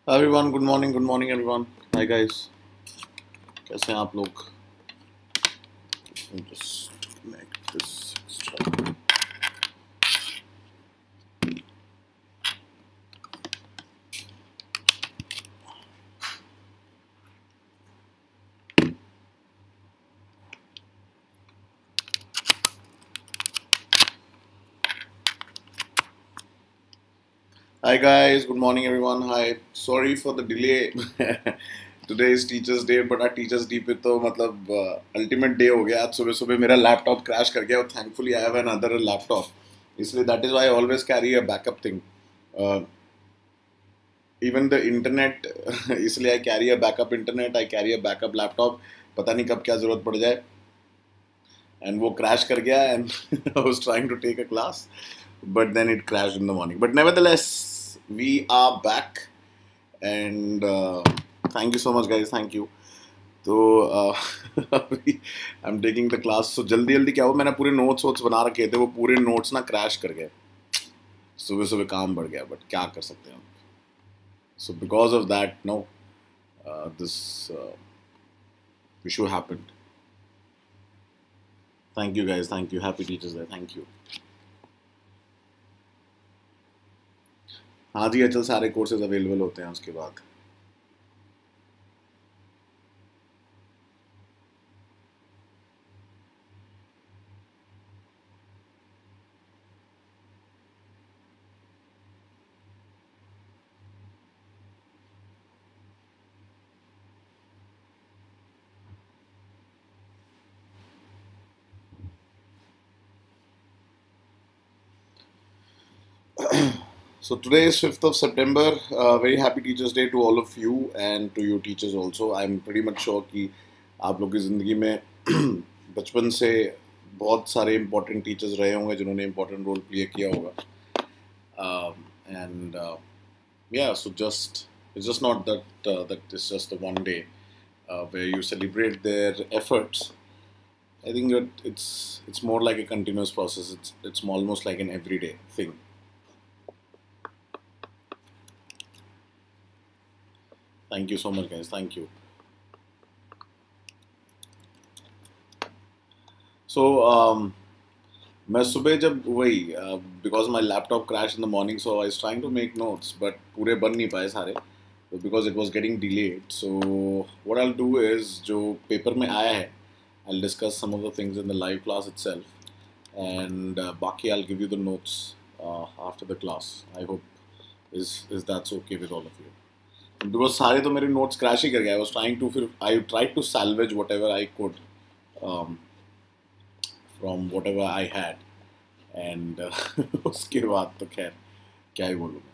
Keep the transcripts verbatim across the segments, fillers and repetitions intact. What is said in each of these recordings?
Everyone good morning good morning everyone hi guys कैसे हैं आप लोग just make this extra Hi guys good morning everyone hi sorry for the delay today is teachers day but our teachers day पे तो मतलब ultimate day हो गया आज सुबह सुबह मेरा लैपटॉप क्रैश कर गया और thankfully I have another laptop इसलिए that is why I always carry a backup thing even the internet इसलिए I carry a backup internet I carry a backup laptop पता नहीं कब क्या जरूरत पड़ जाए एंड वो क्रैश कर गया and I was trying to take a class but then it crashed in the morning but nevertheless we are back and uh, thank you so much guys thank you तो अभी I am taking the class so जल्दी जल्दी क्या हुआ मैंने पूरे notes votes बना रखे थे वो पूरे नोट्स ना क्रैश कर गए सुबह सुबह काम बढ़ गया बट क्या कर सकते हैं हम so because of that no this issue happened thank you guys thank you happy teachers day thank you हाँ जी अचल सारे कोर्सेज अवेलेबल होते हैं उसके बाद So today is fifth of September. Uh, very happy Teachers Day to all of you and to your teachers also. I'm pretty much sure कि आप लोग की ज़िंदगी में बचपन से बहुत सारे important teachers रहे होंगे जिन्होंने important role play किया होगा. Um, and uh, yeah, so just it's just not that uh, that it's just the one day uh, where you celebrate their efforts. I think that it's it's more like a continuous process. It's it's almost like an everyday thing. Thank you so much, guys. Thank you. So, um, मैं सुबह जब वही because my laptop crash in the morning so I was trying to make notes but पूरे बन नहीं पाए सारे because it was getting delayed so what I will do is जो पेपर में आया है I will discuss some of the things in the live class itself and बाकी I will give you the notes after the class I hope is is that's okay with all of you because सारे तो मेरे notes crash ही कर गए आई was trying to फिर I try to salvage whatever I could from whatever I had and उसके बाद तो खैर क्या ही बोलूँ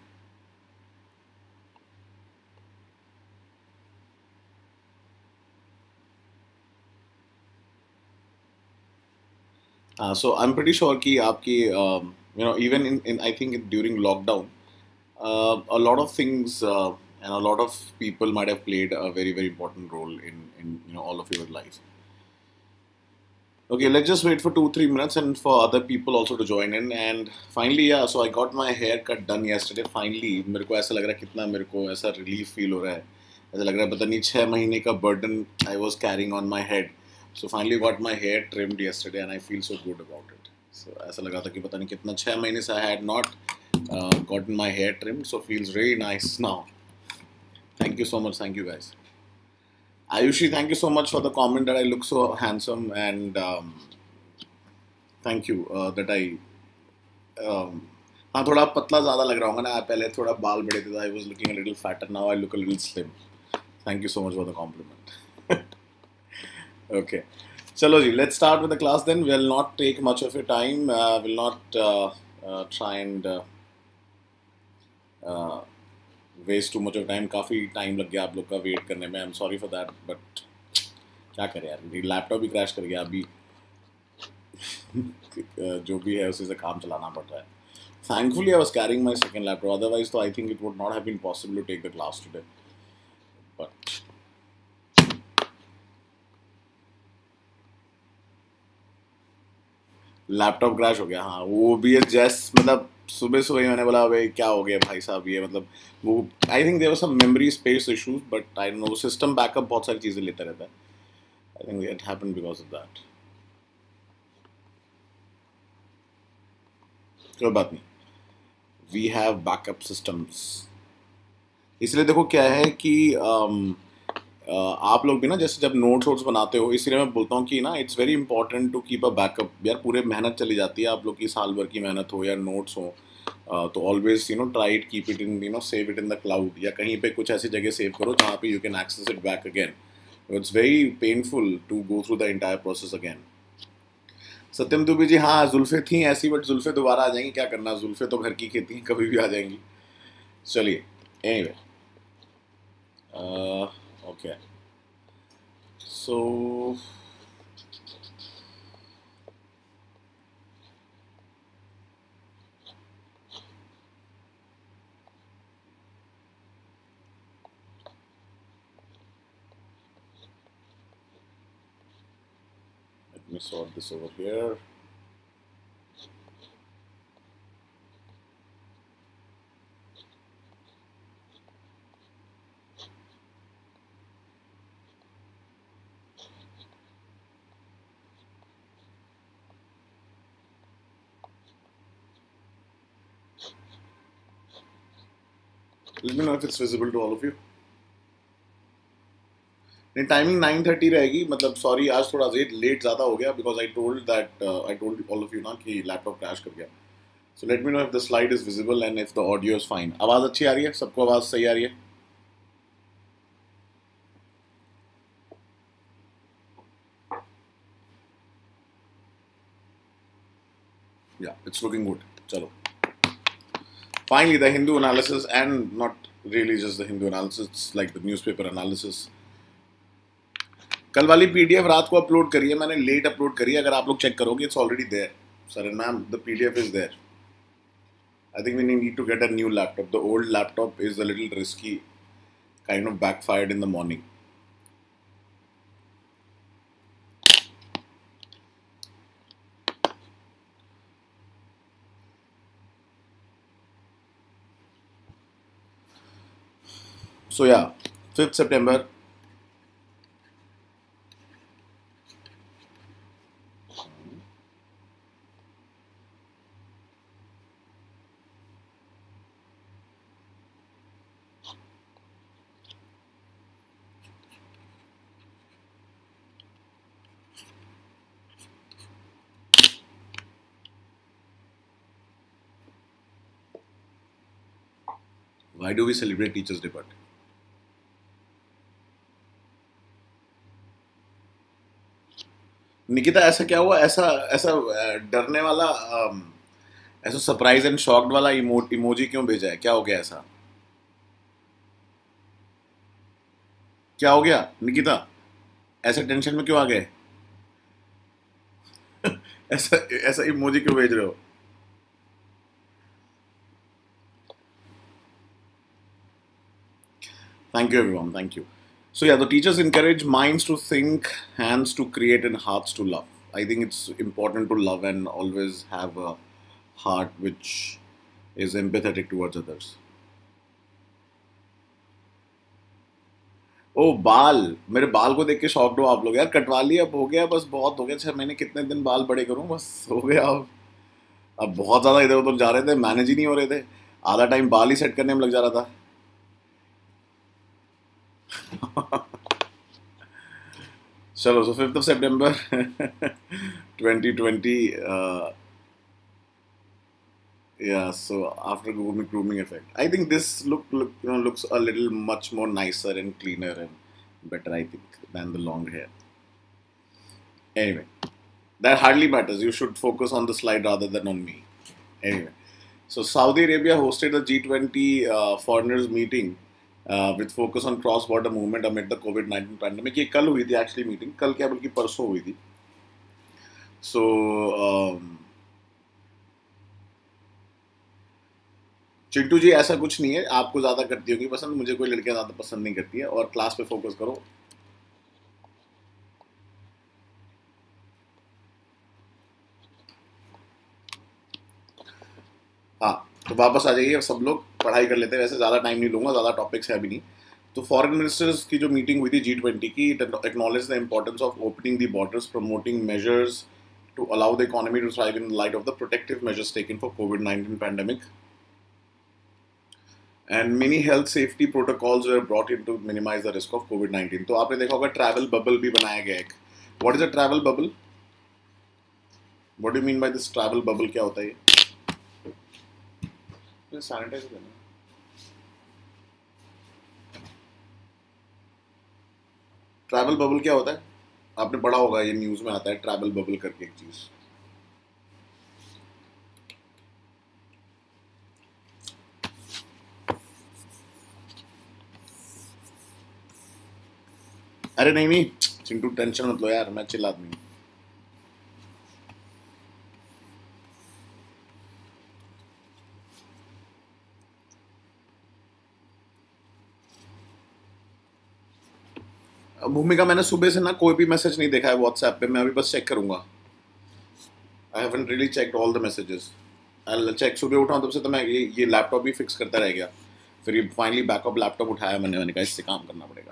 मैं so I am pretty sure कि आपकी you know even in in I think during lockdown a lot of things uh, and a lot of people might have played a very very important role in in you know all of your life. Okay, let's just wait for two three minutes and for other people also to join in. And finally, yeah, so I got my haircut done yesterday. Finally, मेरे को ऐसा लग रहा है कितना मेरे को ऐसा relief feel हो रहा है. ऐसा लग रहा है पता नहीं छः महीने का burden I was carrying on my head. So finally got my hair trimmed yesterday and I feel so good about it. So ऐसा लगा था कि पता नहीं कितना छः महीने से I had not uh, gotten my hair trimmed. So feels really nice now. Thank you so much. Thank you guys. Ayushi, thank you so much for the comment that I look so handsome and um, thank you uh, that I um, हाँ थोड़ा पतला ज़्यादा लग रहा होगा ना पहले थोड़ा बाल बड़े थे I was looking a little fatter now I look a little slim. Thank you so much for the compliment. Okay, चलो जी let's start with the class then. We'll not take much of your time. Uh, we'll not uh, uh, try and uh, uh, waste too much of time काफ़ी time लग गया आप लोग का wait करने में I am sorry for that but क्या करें यार मेरी लैपटॉप भी क्रैश कर गया अभी जो भी है उसी से काम चलाना पड़ रहा है thankfully I was carrying my second laptop otherwise तो I think it would not have been possible to take the class today but laptop crash हो गया हाँ वो भी है जैस मतलब सुबह सुबह ही मैंने बोला भाई क्या हो गया भाई साहब, ये मतलब वो I think there was some memory space issues, but I don't know, system backup बहुत सारी चीज़ें लेता रहता है। I think it happened because of that. कोई बात नहीं, वी हैव बैकअप सिस्टम्स। इसलिए देखो क्या है कि um, अ, आप लोग भी ना जैसे जब नोट्स वोट्स बनाते हो, इसलिए मैं बोलता हूँ कि ना it's very important to keep a backup. यार पूरे मेहनत चली जाती है आप लोग की, साल भर की मेहनत हो या नोट्स हो, अ, तो always you know try it, keep it in, you know save it in the cloud, या कहीं पे कुछ ऐसी जगह सेव करो जहाँ पे you can access it back again. It's very painful to go through the entire process again. Satyam Dubey ji, हाँ जुल्फे थी ऐसी, बट जुल्फे दोबारा आ जाएंगी, क्या करना, जुल्फे तो घर की खेती हैं, कभी भी आ जाएंगी। चलिए, anyway, okay, so let me sort this over here. Let me know if it's visible to all of you. नहीं, टाइमिंग नाइन थर्टी रहेगी, मतलब सॉरी आज थोड़ा लेट लेट ज़्यादा हो गया, because I told that I told all of you ना कि लैपटॉप क्रैश कर गया। So let me know if the slide is visible and if the audio is fine. आवाज़ अच्छी आ रही है सबको, आवाज़ सही आ रही है? या इट्स लुकिंग गुड। चलो, finally the Hindu analysis, and not really just the Hindu analysis, like the newspaper analysis. कल वाली पीडीएफ रात को अपलोड करी है मैंने, लेट अपलोड करी है, अगर आप लोग चेक करोगे it's already there. Sir ma'am, the PDF is there. I think we need to get a new laptop. The old laptop is a little risky, kind of backfired in the morning. So yeah, fifth September. Why do we celebrate Teachers' Day? But Nikita, ऐसा क्या हुआ? ऐसा ऐसा अ, डरने वाला, अम, ऐसा surprise and shocked वाला इमो, emoji क्यों भेजा है? क्या हो गया ऐसा? क्या हो गया निकिता? ऐसे टेंशन में क्यों आ गए? ऐसा ऐसा इमोजी क्यों भेज रहे हो? Thank you, everyone. Thank you. So yeah, the teachers encourage minds to think, hands to create, and hearts to love. I think it's important to love and always have a heart which is empathetic towards others. ओ बाल, मेरे बाल को देख के shocked हो आप लोग? यार कटवा लिया, अब हो गया, बस बहुत हो गया। छह महीने कितने दिन बाल बड़े करूं, बस हो गया अब। अब बहुत ज्यादा इधर उधर जा रहे थे, मैनेज ही नहीं हो रहे थे, आधा टाइम बाल ही सेट करने में लग जा रहा था। चलो, so fifth of September twenty twenty, uh, yeah, so after grooming grooming effect, I think this look, look you know looks a little much more nicer and cleaner and better, I think, than the long hair. Anyway, that hardly matters. You should focus on the slide rather than on me. Anyway, so Saudi Arabia hosted a G twenty uh, foreigners meeting uh, with focus on cross-border movement amid the COVID nineteen pandemic. ये कल हुई थी actually meeting, कल क्या बल्कि परसों हुई थी. So um, चिंटू जी, ऐसा कुछ नहीं है, आपको ज़्यादा करती होगी पसंद, मुझे कोई लड़कियां ज़्यादा पसंद नहीं करती है, और क्लास पे फोकस करो। हाँ, वापस आ जाइए, सब लोग पढ़ाई कर लेते हैं, वैसे ज़्यादा टाइम नहीं लूँगा, ज़्यादा टॉपिक्स है भी नहीं। तो फॉरेन मिनिस्टर्स की जो मीटिंग हुई थी जी ट्वेंटी की, it acknowledge the importance of opening the borders, promoting measures to allow the economy to thrive in light of the protective measures taken for COVID nineteen pandemic. And many health safety protocols were brought in to minimize the risk of COVID nineteen. तो आपने देखा होगा travel bubble भी बनाया गया एक. What is a travel bubble? What do you mean by this travel bubble? क्या होता है ये? सैनिटाइज करना. ट्रैवल बबल क्या होता है? आपने पढ़ा होगा, ये न्यूज़ में आता है ट्रैवल बबल करके एक चीज़. अरे नहीं नहीं चिंटू, टेंशन मत लो यार, मैं चिल आदमी हूँ. भूमिका, मैंने सुबह से ना कोई भी मैसेज नहीं देखा है व्हाट्सएप पे, मैं अभी बस चेक करूंगा. I haven't really checked all the messages. I check, सुबह उठाऊं तब से तो मैं ये ये लैपटॉप भी फिक्स करता रह गया. फिर ये फाइनली बैकअप लैपटॉप उठाया मैंने मैंने कहा इससे काम करना पड़ेगा.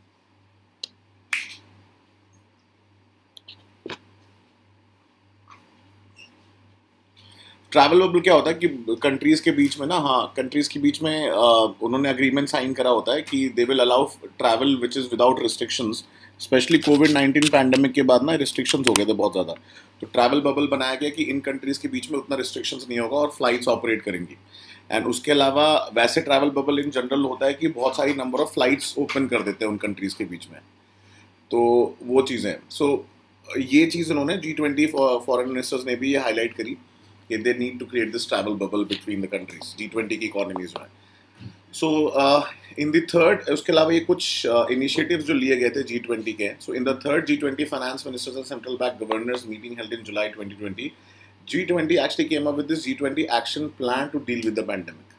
ट्रैवल बबल क्या होता है कि कंट्रीज के बीच में ना, हाँ कंट्रीज के बीच में आ, उन्होंने अग्रीमेंट साइन करा होता है कि they will allow travel which is without restrictions. Specially COVID nineteen pandemic के बाद ना रिस्ट्रिक्शंस हो गए थे बहुत ज़्यादा, तो ट्रैवल बबल बनाया गया कि इन कंट्रीज़ के बीच में उतना रिस्ट्रिक्शंस नहीं होगा और फ्लाइट्स ऑपरेट करेंगी. एंड उसके अलावा वैसे ट्रैवल बबल इन जनरल होता है कि बहुत सारी नंबर ऑफ फ्लाइट्स ओपन कर देते हैं उन कंट्रीज़ के बीच में. तो वो चीज़ें, सो so, ये चीज़ उन्होंने जी ट्वेंटी फॉरेन मिनिस्टर्स ने भी ये हाईलाइट करी कि they need to create this travel bubble between the countries, G twenty की इकोनॉमीज में. सो इन द थर्ड, उसके अलावा ये कुछ इनिशिएटिव्स uh, जो लिए गए थे जी ट्वेंटी के. So in the third G twenty finance ministers and central bank governors meeting held in July twenty twenty, G twenty actually came up with this G twenty action plan to deal with the pandemic.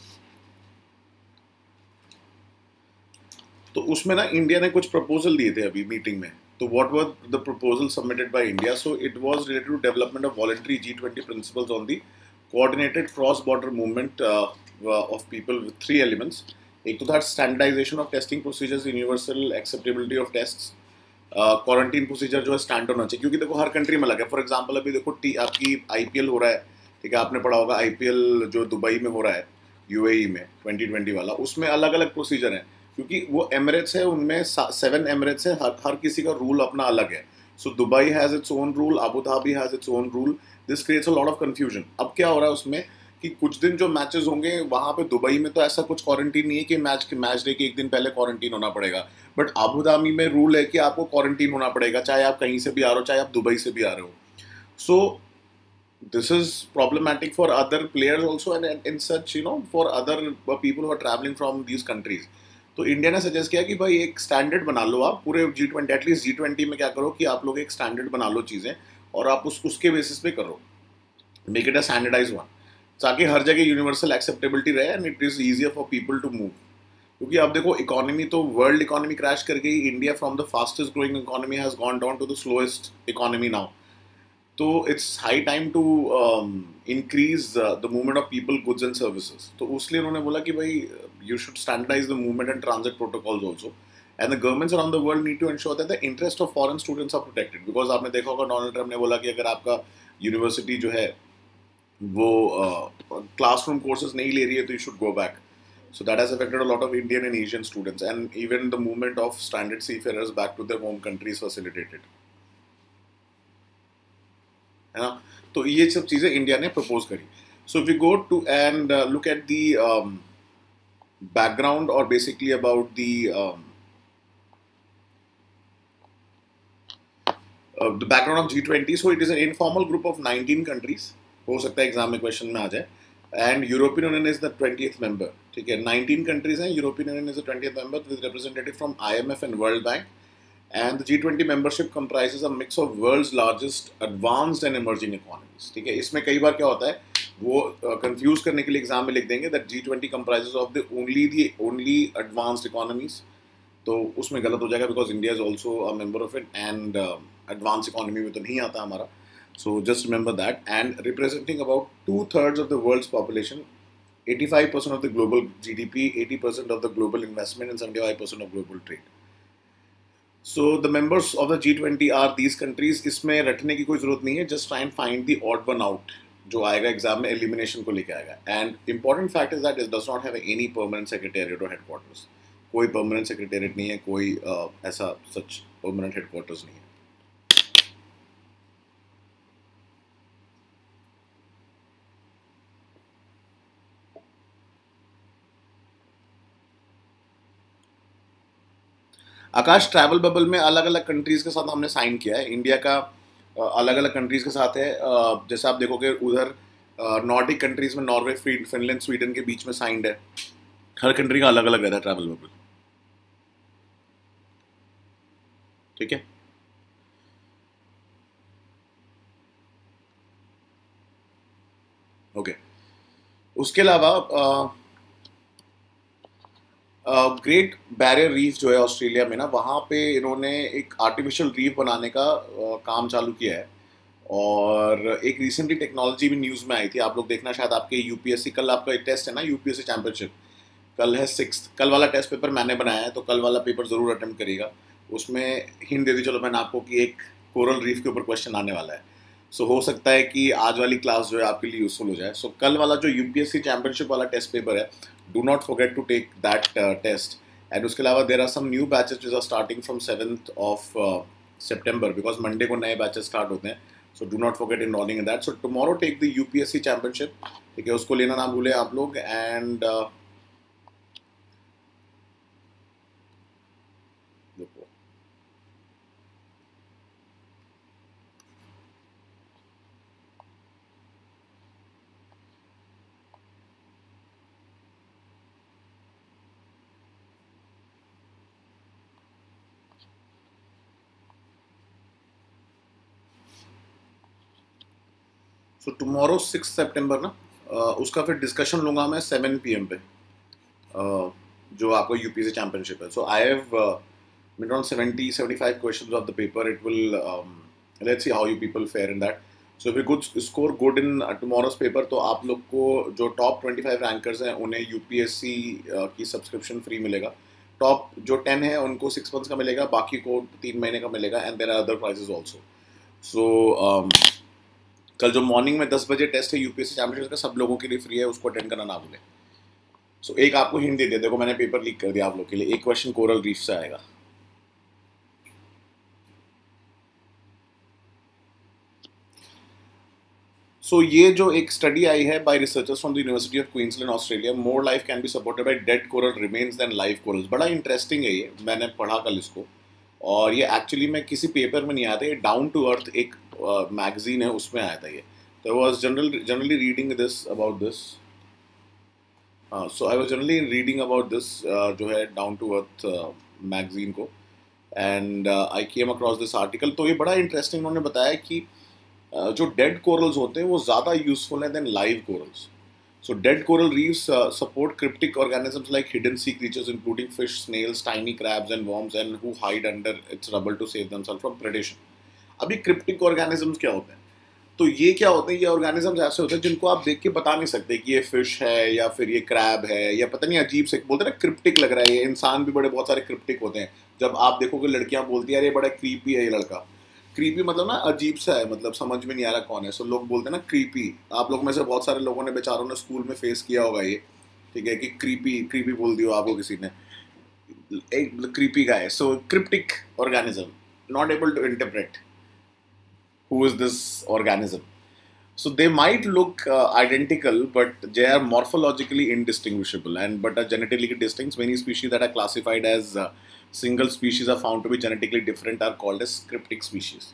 तो उसमें ना India ने कुछ proposal दिए थे अभी meeting में. So what were the proposals submitted by India? So it was related to development of voluntary G twenty principles on the coordinated cross-border movement uh, uh, of people with three elements. एक तो था standardization of testing procedures, universal acceptability of tests, quarantine uh, procedure जो है stand होना चाहिए, क्योंकि देखो हर country में अलग है. फॉर एग्जांपल अभी देखो टी आपकी आईपीएल हो रहा है, ठीक है, आपने पढ़ा होगा आईपीएल जो दुबई में हो रहा है यूएई में ट्वेंटी ट्वेंटी वाला, उसमें अलग अलग प्रोसीजर है क्योंकि वो एमिरेट्स है, उनमें सेवन एमिरेट्स है, हर हर किसी का रूल अपना अलग है. So Dubai has its own rule, Abu Dhabi has its own rule. This creates a lot of confusion. अब क्या हो रहा है उसमें कि कुछ दिन जो मैचेस होंगे वहाँ पे दुबई में तो ऐसा कुछ क्वारंटीन नहीं है कि मैच के मैच डे के एक दिन पहले क्वारंटीन होना पड़ेगा, बट अबू धाबी में रूल है कि आपको क्वारंटीन होना पड़ेगा चाहे आप कहीं से भी आ रहे हो, चाहे आप दुबई से भी आ रहे हो. So this is problematic for other players also and in such, you know, for other people who are traveling from these countries. तो इंडिया ने सजेस्ट किया कि भाई एक स्टैंडर्ड बना लो आप पूरे G twenty, at least G twenty में क्या करो कि आप लोग एक स्टैंडर्ड बना लो चीज़ें और आप उस उसके बेसिस पे करो, make it a standardise one, ताकि हर जगह यूनिवर्सल एक्सेप्टेबिलिटी रहे and it is easier for people to move. क्योंकि अब देखो इकोनॉमी तो वर्ल्ड इकोनॉमी क्रैश कर गई, India from the fastest growing economy has gone down to the slowest economy now. तो it's high time to increase the movement of people, goods and services. तो उसलिए उन्होंने बोला कि भाई you should standardise the movement and transit protocols also, and the governments around the world need to ensure that the interest of foreign students are protected. Because आपने देखा होगा Donald Trump ने बोला कि अगर आपका यूनिवर्सिटी जो है वो क्लासरूम uh, कोर्सेज नहीं ले रही है तो you should go back. So that has affected a lot of Indian and Asian students, and even the movement of stranded seafarers back to their home countries facilitated. है ना, तो ये सब चीज़ें इंडिया ने प्रपोज करी. So if we go to and look at the background और basically about the the background of G twenty. So it is an informal group of nineteen countries, हो सकता है एग्जाम में क्वेश्चन में आ जाए, and European Union is the twentieth member. ठीक है, नाइनटीन कंट्रीज हैं, European Union is the twentieth member with representative from IMF and World Bank. And the G twenty membership comprises a mix of world's largest advanced and emerging economies. ठीक है, इसमें कई बार क्या होता है वो कंफ्यूज uh, करने के लिए एग्जाम में लिख देंगे that G twenty comprises of the only the only advanced economies. तो उसमें गलत हो जाएगा because India is also a member of it and uh, advanced economy में तो नहीं आता हमारा. So just remember that. And representing about two thirds of the world's population, eighty-five percent of the global G D P, eighty percent of the global investment, and seventy-five percent of global trade. So the members of the G twenty are these countries. इसमें रटने की कोई जरूरत नहीं है. Just try and find the odd one out जो आएगा exam में एलिमिनेशन को लेके आएगा. And important fact is that it does not have any permanent secretariat or headquarters. कोई permanent secretariat नहीं है, कोई uh, ऐसा such permanent headquarters नहीं है. आकाश, ट्रैवल बबल में अलग अलग कंट्रीज़ के साथ हमने साइन किया है. इंडिया का अलग अलग कंट्रीज़ के साथ है. जैसे आप देखोगे उधर नॉर्डिक कंट्रीज़ में नॉर्वे, फिनलैंड, स्वीडन के बीच में साइंड है. हर कंट्री का अलग अलग रहता है ट्रैवल बबल. ठीक है. ओके. उसके अलावा ग्रेट बैरियर रीफ जो है ऑस्ट्रेलिया में ना, वहाँ पे इन्होंने एक आर्टिफिशियल रीफ बनाने का uh, काम चालू किया है. और एक रिसेंटली टेक्नोलॉजी भी न्यूज़ में आई थी, आप लोग देखना शायद आपके यूपीएससी, कल आपका एक टेस्ट है ना यूपीएससी चैंपियनशिप, कल है सिक्स. कल वाला टेस्ट पेपर मैंने बनाया है, तो कल वाला पेपर ज़रूर अटेम्प्ट करिएगा. उसमें हिंट दे दी चलो मैंने आपको कि एक कोरल रीफ के ऊपर क्वेश्चन आने वाला है. सो so, हो सकता है कि आज वाली क्लास जो है आपके लिए यूजफुल हो जाए. सो so, कल वाला जो यूपीएससी चैंपियनशिप वाला टेस्ट पेपर है, do not forget to take that test. And उसके अलावा there are some new batches which are starting from seventh of September, because Monday को नए बैचेस स्टार्ट होते हैं. So do not forget enrolling in that. So tomorrow take the UPSC championship. ठीक है, उसको लेना ना भूलें आप लोग. And uh, so tomorrow six September ना, uh, उसका फिर डिस्कशन लूँगा मैं सेवन पी एम पे, uh, जो आपका यूपीएससी चैंपियनशिप है. So I have made around seventy seventy five questions of the paper. It will let's see how you people fare in that. So if you good score good in tomorrow's paper, तो आप लोग को जो top twenty five rankers हैं उन्हें UPSC uh, की subscription free मिलेगा. Top जो टेन है उनको सिक्स मंथ्स का मिलेगा, बाकी को तीन महीने का मिलेगा. And there are other prizes also. So कल जो मॉर्निंग में दस बजे टेस्ट है यूपीएससी चैंपियनशिप का, सब लोगों के लिए फ्री है, उसको अटेंड करना ना भूलें. सो so, एक आपको हिंट दे दिया, देखो मैंने पेपर लीक कर दिया आप लोग के लिए. एक क्वेश्चन कोरल रीफ से आएगा. सो so, ये जो एक स्टडी आई है by researchers from the University of Queensland Australia, more life can be supported by dead coral remains than live corals. बड़ा इंटरेस्टिंग है ये, मैंने पढ़ा कल इसको. और ये एक्चुअली में किसी पेपर में नहीं आया था, ये डाउन टू अर्थ एक मैगजीन uh, है, उसमें आया था ये. तो I was general generally reading this about this. So I was generally reading about this जो है डाउन टू अर्थ मैगजीन को. And I came across this article. तो ये बड़ा इंटरेस्टिंग उन्होंने बताया कि uh, जो डेड कोरल्स होते हैं वो ज़्यादा यूजफुल हैं than live corals. So dead coral reefs uh, support cryptic organisms like hidden sea creatures including fish, snails, tiny crabs and worms, and who hide under its rubble to save themselves from predation. अभी cryptic organisms क्या होते हैं? तो ये क्या होते हैं? ये organisms ऐसे होते हैं जिनको आप देख के बता नहीं सकते कि ये fish है या फिर ये crab है या पता नहीं अजीब से बोलते हैं ना cryptic लग रहा है. ये इंसान भी बड़े बहुत सारे cryptic होते हैं. जब आप देखोगे लड़कियां बोलती है यार ये बड़ा creepy है ये लड़का. क्रीपी मतलब ना अजीब सा है, मतलब समझ में नहीं आ रहा कौन है. सो लोग बोलते हैं ना क्रीपी. आप लोग में से बहुत सारे लोगों ने बेचारों ने स्कूल में फेस किया होगा ये. ठीक है कि क्रीपी क्रीपी बोल दियो आपको किसी ने, एक creepy guy. So cryptic organism, not able to interpret who is this organism. So they might look uh, identical, but they are morphologically indistinguishable and but are genetically distinct. Many species that are classified as uh, single species are found to be genetically different are called as cryptic species.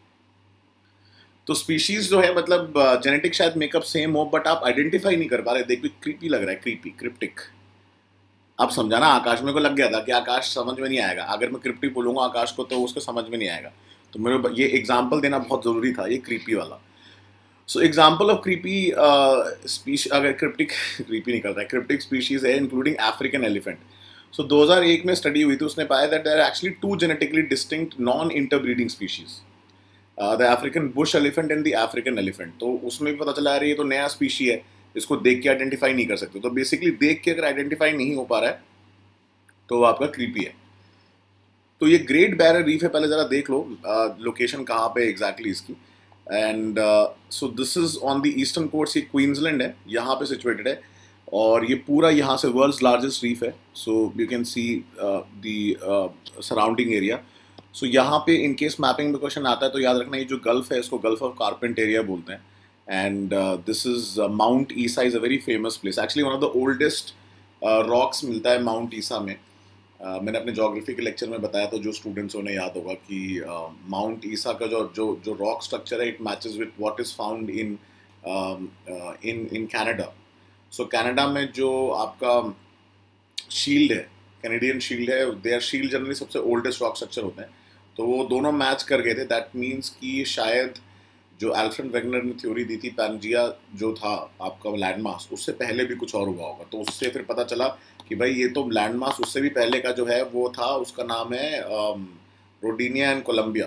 तो species जो है मतलब genetic uh, शायद makeup same हो, but आप identify नहीं कर पा रहे. देखिए क्रीपी लग रहा है, क्रीपी क्रिप्टिक. आप समझाना, आकाश मेरे को लग गया था कि आकाश समझ में नहीं आएगा. अगर मैं क्रिप्टिक बोलूँगा आकाश को तो उसको समझ में नहीं आएगा. तो मेरे ये एग्जाम्पल देना बहुत ज़रूरी था, ये क्रीपी वाला. So example of creepy species, अगर क्रिप्टिक क्रीपी नहीं करता है, क्रिप्टिक स्पीशीज है इंक्लूडिंग अफ्रीकन एलिफेंट. सो दो हज़ार एक में स्टडी हुई थी, उसने पाया that there are actually two genetically distinct non interbreeding species, the African bush elephant and the African elephant. तो उसमें भी पता चला रही है तो नया स्पीशी है, इसको देख के आइडेंटिफाई नहीं कर सकते। तो बेसिकली देख के अगर आइडेंटिफाई नहीं हो पा रहा है तो वो आपका क्रीपी है। तो ये ग्रेट बैरियर रीफ है, पहले ज़रा देख लो लोकेशन uh, कहाँ पे एग्जैक्टली इसकी। And so this is on the eastern coast, ये क्वींसलैंड है, यहाँ पे सिचुएटेड है, और ये पूरा यहाँ से वर्ल्ड्स लार्जेस्ट रीफ है। So you can see the surrounding area. So यहाँ पे इन केस मैपिंग में क्वेश्चन आता है तो याद रखना, ये जो गल्फ है इसको गल्फ ऑफ कारपेंटेरिया बोलते हैं। And this is Mount Isa is a very famous place, actually one of the oldest rocks मिलता है माउंट ईसा में। Uh, मैंने अपने जोग्राफी के लेक्चर में बताया, तो जो स्टूडेंट्स उन्हें याद होगा कि माउंट uh, ईसा का जो जो जो रॉक स्ट्रक्चर है, it matches with what is found in in in Canada. So Canada में जो आपका शील्ड है, कैनेडियन शील्ड है, देयर शील्ड जनरली सबसे ओल्डेस्ट रॉक स्ट्रक्चर होते हैं, तो वो दोनों मैच कर गए थे। दैट मीन्स कि शायद जो अल्फ्रेड वेगनर ने थ्योरी दी थी, पैंजिया जो था आपका लैंडमास, उससे पहले भी कुछ और हुआ होगा। तो उससे फिर पता चला कि भाई ये तो लैंडमास उससे भी पहले का जो है वो था, उसका नाम है रोडिनिया एंड कोलंबिया।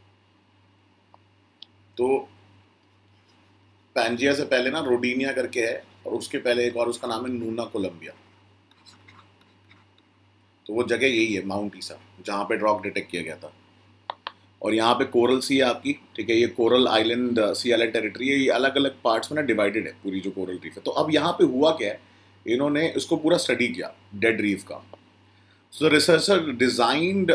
तो पैंजिया से पहले ना रोडिनिया करके है, और उसके पहले एक और उसका नाम है नूना कोलंबिया। तो वो जगह यही है माउंट ईसा, जहाँ पे रॉक डिटेक्ट किया गया था। और यहाँ पे कोरल सी है आपकी, ठीक है, ये coral island sea island territory है, ये अलग अलग पार्ट्स में ना डिवाइडेड है पूरी जो कोरल रीफ है। तो अब यहाँ पे हुआ क्या है, इन्होंने इसको पूरा स्टडी किया डेड रीफ का। So the researcher designed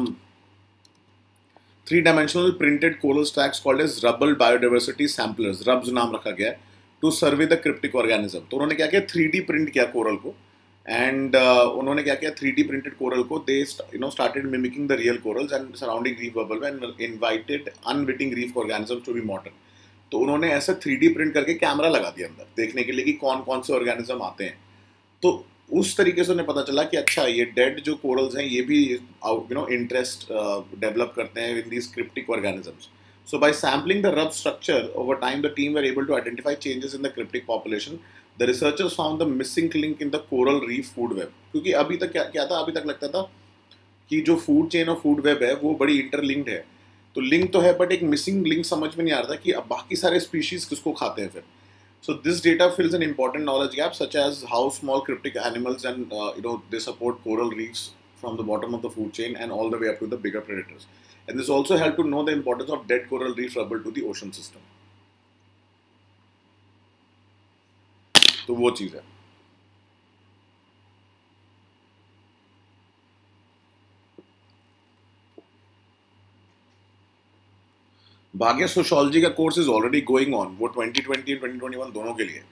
three dimensional printed coral stacks called as rubble biodiversity samplers, RUBS नाम रखा गया है, to survey the cryptic organism. तो उन्होंने क्या किया, थ्री डी प्रिंट किया कोरल को, एंड uh, उन्होंने क्या किया, थ्री डी प्रिंटेड कोरल को they you know started mimicking the real corals and surrounding reef bubble and invited unwitting reef organism to be modern. तो उन्होंने ऐसा थ्री डी प्रिंट करके कैमरा लगा दिया अंदर देखने के लिए कि कौन कौन से ऑर्गेनिज्म आते हैं। तो उस तरीके से उन्हें पता चला कि अच्छा ये डेड जो कोरल्स हैं ये भी यू नो इंटरेस्ट डेवलप करते हैं in these cryptic organisms. So by sampling the rub structure over time, the team were able to identify changes in the cryptic population. The researchers found the missing link in the coral reef food web. क्योंकि अभी तक क्या क्या था, अभी तक लगता था कि जो फूड चेन और फूड वेब है वो बड़ी इंटरलिंक्ड है। तो लिंक तो है, बट एक मिसिंग लिंक समझ में नहीं आ रहा था कि अब बाकी सारे स्पीशीज किसको खाते हैं फिर। So this data fills an important knowledge gap, such as how small cryptic animals and uh, you know they support coral reefs from the bottom of the food chain and all the way up to the bigger predators. And this also helped to know the importance of dead coral reef rubble to the ocean system. तो वो चीज है। भाग्य sociology का course is already going on, वो twenty twenty और twenty twenty one दोनों के लिए।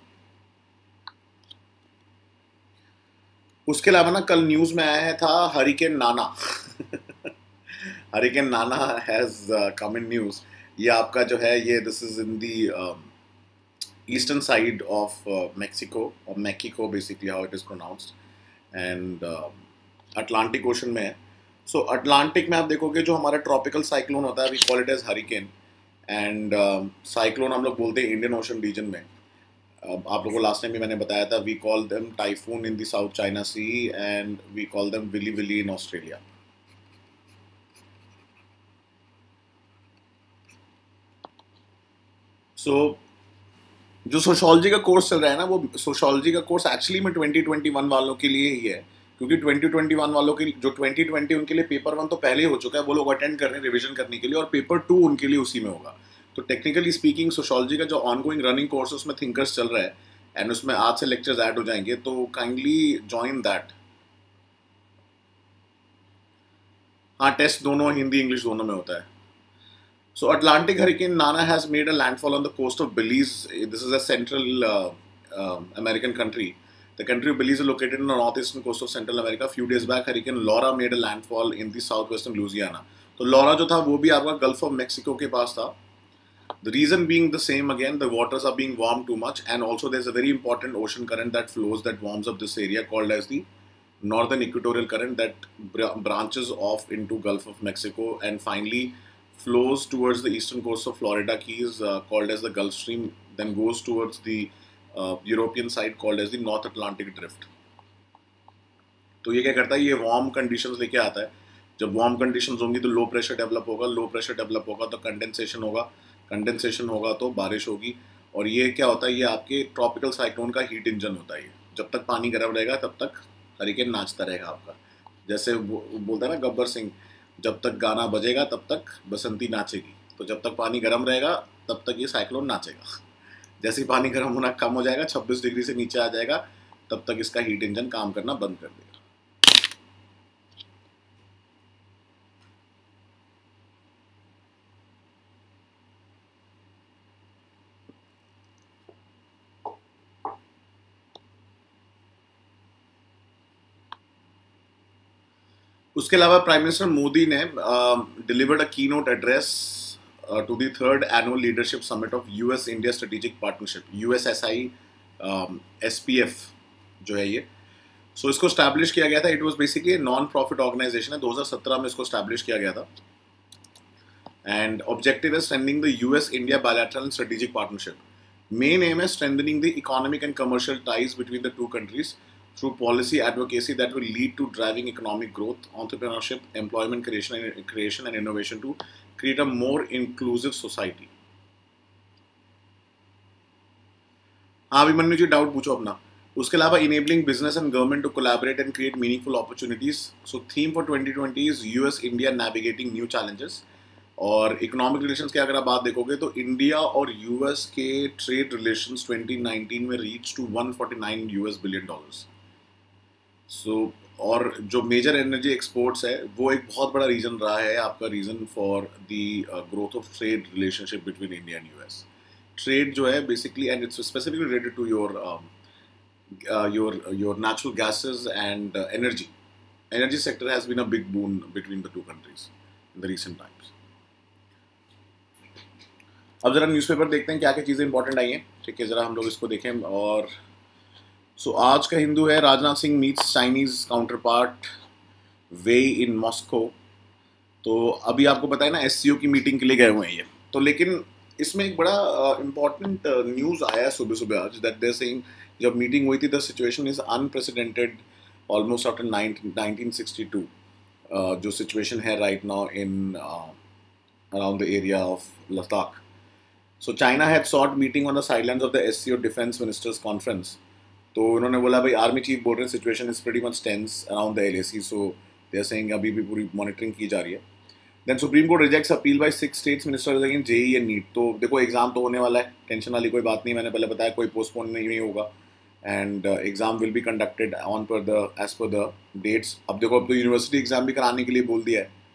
उसके अलावा ना कल न्यूज में आया है था hurricane Nana hurricane Nana has come in news. ये आपका जो है ये this is in the eastern side of Mexico और Mexico basically how it is pronounced, and Atlantic Ocean में है। सो so, अटलांटिक में आप देखोगे जो हमारा ट्रॉपिकल साइक्लोन होता है, we call it as hurricane, and cyclone हम लोग बोलते हैं इंडियन ओशन रीजन में। uh, आप लोगों को लास्ट टाइम भी मैंने बताया था, we call them typhoon in the South China Sea and we call them willy willy in Australia. So so, जो सोशियोलॉजी का कोर्स चल रहा है ना, वो सोशियोलॉजी का कोर्स एक्चुअली में ट्वेंटी ट्वेंटी वन वालों के लिए ही है, क्योंकि ट्वेंटी ट्वेंटी वन वालों के जो ट्वेंटी ट्वेंटी उनके लिए पेपर वन तो पहले ही हो चुका है, वो लोग अटेंड कर रहे हैं रिवीजन करने के लिए, और पेपर टू उनके लिए उसी में होगा। तो टेक्निकली स्पीकिंग सोशियोलॉजी का जो ऑनगोइंग रनिंग कोर्स उसमें थिंकर्स चल रहा है, एंड उसमें आज से लेक्चर्स ऐड हो जाएंगे, तो काइंडली ज्वाइन दैट। हाँ, टेस्ट दोनों हिंदी इंग्लिश दोनों में होता है। So Atlantic hurricane Nana has made a landfall on the coast of Belize. This is a central uh, uh, American country. The country of Belize is located on the northeastern coast of Central America. Few days back, Hurricane Laura made a landfall in the southwestern Louisiana. तो Laura जो था वो भी आपका Gulf of Mexico के पास था. The reason being the same again, the waters are being warmed too much, and also there's a very important ocean current that flows that warms up this area called as the Northern Equatorial Current that branches off into Gulf of Mexico and finally flows towards the eastern coast of Florida Keys uh, called as the Gulf Stream, then goes towards the uh, European side called as the North Atlantic Drift. तो ये क्या करता है, ये warm conditions लेके आता है। जब वार्म कंडीशंस होंगी तो लो प्रेशर डेवलप होगा, लो प्रेशर डेवलप होगा तो कंडेंसेशन होगा, कंडेंसेशन होगा तो बारिश होगी, और ये क्या होता है, ये आपके ट्रॉपिकल साइक्लोन का हीट इंजन होता है। ये जब तक पानी गर्म रहेगा तब तक हरिकेन नाचता रहेगा आपका। जैसे वो बोलता है ना गब्बर सिंह, जब तक गाना बजेगा तब तक बसंती नाचेगी। तो जब तक पानी गर्म रहेगा तब तक ये साइक्लोन नाचेगा। जैसे ही पानी गर्म होना कम हो जाएगा, छब्बीस डिग्री से नीचे आ जाएगा, तब तक इसका हीट इंजन काम करना बंद कर देगा। उसके अलावा प्राइम मिनिस्टर मोदी ने delivered a keynote address to the third annual leadership summit of US India strategic partnership, USSI SPF जो है ये। सो so, इसको स्टैब्लिश किया गया था। It was basically non profit organization है, दो हज़ार सत्रह में इसको स्टैब्लिश किया गया था। एंड ऑब्जेक्टिव है strengthening the US India bilateral strategic partnership. Main aim है strengthening the economic and commercial ties between the two countries through policy advocacy that will lead to driving economic growth, entrepreneurship, employment creation and, creation and innovation to create a more inclusive society. हाँ अभिमन्यु जी doubt पूछो अपना। उसके अलावा enabling business and government to collaborate and create meaningful opportunities. So theme for twenty twenty is U S India navigating new challenges. और economic relations की अगर आप बात देखोगे तो इंडिया और यूएस के ट्रेड रिलेशंस ट्वेंटी नाइनटीन में reach to one forty nine US billion dollars. So so, और जो मेजर एनर्जी एक्सपोर्ट्स है वो एक बहुत बड़ा रीजन रहा है आपका, reason for the growth of trade relationship between India and US. Trade जो है basically, and it's specifically related to your your your natural gases and energy. Energy sector has been a big boon between the two countries in the recent times. अब जरा newspaper देखते हैं क्या क्या चीज़ें important I हैं, ठीक है, जरा हम लोग इसको देखें। और सो so, आज का हिंदू है Rajnath Singh meets Chinese counterpart Wei in Moscow. तो अभी आपको पता है ना एससीओ की मीटिंग के लिए गए हुए हैं ये। तो लेकिन इसमें एक बड़ा इंपॉर्टेंट न्यूज़ आया सुबह सुबह आज, दैट दे सेइंग जब मीटिंग हुई थी the situation is unprecedented almost after nineteen sixty two. जो सिचुएशन है right now in around the area of Ladakh. So China had sought meeting on the sidelines of the SCO defence ministers conference. तो उन्होंने बोला भाई army chief बोल रहे हैं situation is pretty much tense around the LAC, so they are saying अभी भी पूरी मॉनिटरिंग की जा रही है। Then Supreme Court rejects appeal by six states ministers against JEE and NEET. तो देखो एग्जाम तो होने वाला है, टेंशन वाली कोई बात नहीं, मैंने पहले बताया कोई पोस्टपोन नहीं, नहीं होगा and exam will be conducted on per the as per the dates. अब देखो अब तो यूनिवर्सिटी एग्जाम भी कराने के लिए बोल दिया है।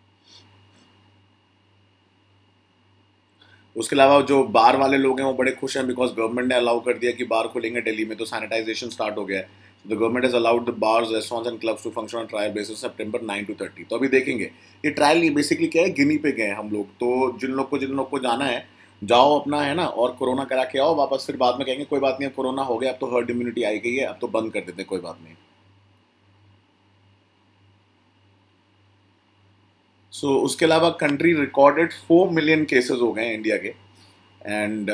उसके अलावा जो बार वाले लोग हैं वो बड़े खुश हैं बिकॉज गवर्नमेंट ने अलाउ कर दिया कि बार खुलेंगे दिल्ली में, तो सैनिटाइजेशन स्टार्ट हो गया है। The government has allowed the bars, restaurants and clubs to function on trial basis September nine to thirty. तो अभी देखेंगे, ये ट्रायल नहीं बेसिकली क्या है, गिनी पे गए हम लोग। तो जिन लोग को जिन लोग को जाना है जाओ अपना, है ना, और कोरोना करा के आओ वापस, फिर बाद में कहेंगे कोई बात नहीं अब कोरोना हो गया, अब तो हर्ड इम्यूनिटी आई गई है, अब तो बंद कर देते कोई बात नहीं। सो so, उसके अलावा country recorded four million cases हो गए हैं इंडिया के। एंड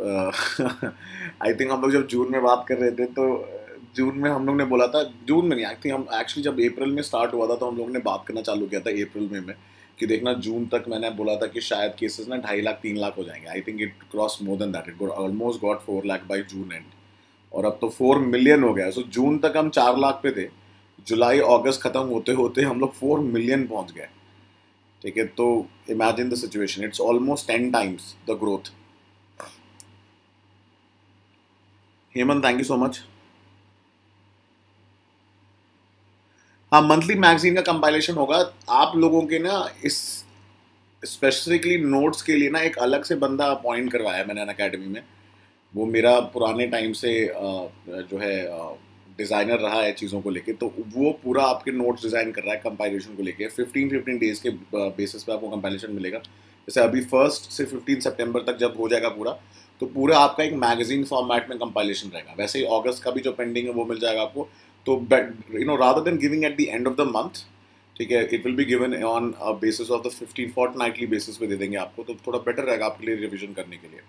आई थिंक हम लोग जब जून में बात कर रहे थे तो जून में हम लोग ने बोला था, जून में नहीं आई थिंक हम एक्चुअली जब अप्रैल में स्टार्ट हुआ था तो हम लोग ने बात करना चालू किया था अप्रैल में में कि देखना जून तक मैंने बोला था कि शायद केसेस ना ढाई लाख तीन लाख हो जाएंगे। I think it cross more than that, it got almost got four lakh by June end, और अब तो फोर मिलियन हो गया। सो so, जून तक हम चार लाख पे थे, जुलाई अगस्त खत्म होते होते हम लोग फोर मिलियन पहुंच गए, ठीक है। तो imagine the situation, it's almost ten times the growth. Hemant thank you so much. हाँ मंथली मैगजीन का कंपाइलेशन होगा। आप लोगों के ना इस स्पेसिफिकली नोट्स के लिए ना एक अलग से बंदा अपॉइंट करवाया मैंने अकेडमी में। वो मेरा पुराने टाइम से जो है डिज़ाइनर रहा है चीज़ों को लेके, तो वो पूरा आपके नोट्स डिज़ाइन कर रहा है कंपाइलेशन को लेके। फिफ्टीन फिफ्टीन डेज़ के बेसिस पे आपको कंपाइलेशन मिलेगा। जैसे अभी फर्स्ट से फिफ्टीन सितंबर तक जब हो जाएगा पूरा, तो पूरा आपका एक मैगजीन फॉर्मेट में कंपाइलेशन रहेगा। वैसे ही अगस्त का भी जो पेंडिंग है वो मिल जाएगा आपको। तो you know rather than giving at the end of the month, ठीक है, it will be given on basis of the fifteen fortnightly basis पे दे देंगे आपको, तो थोड़ा बेटर रहेगा आपके लिए रिविजन करने के लिए।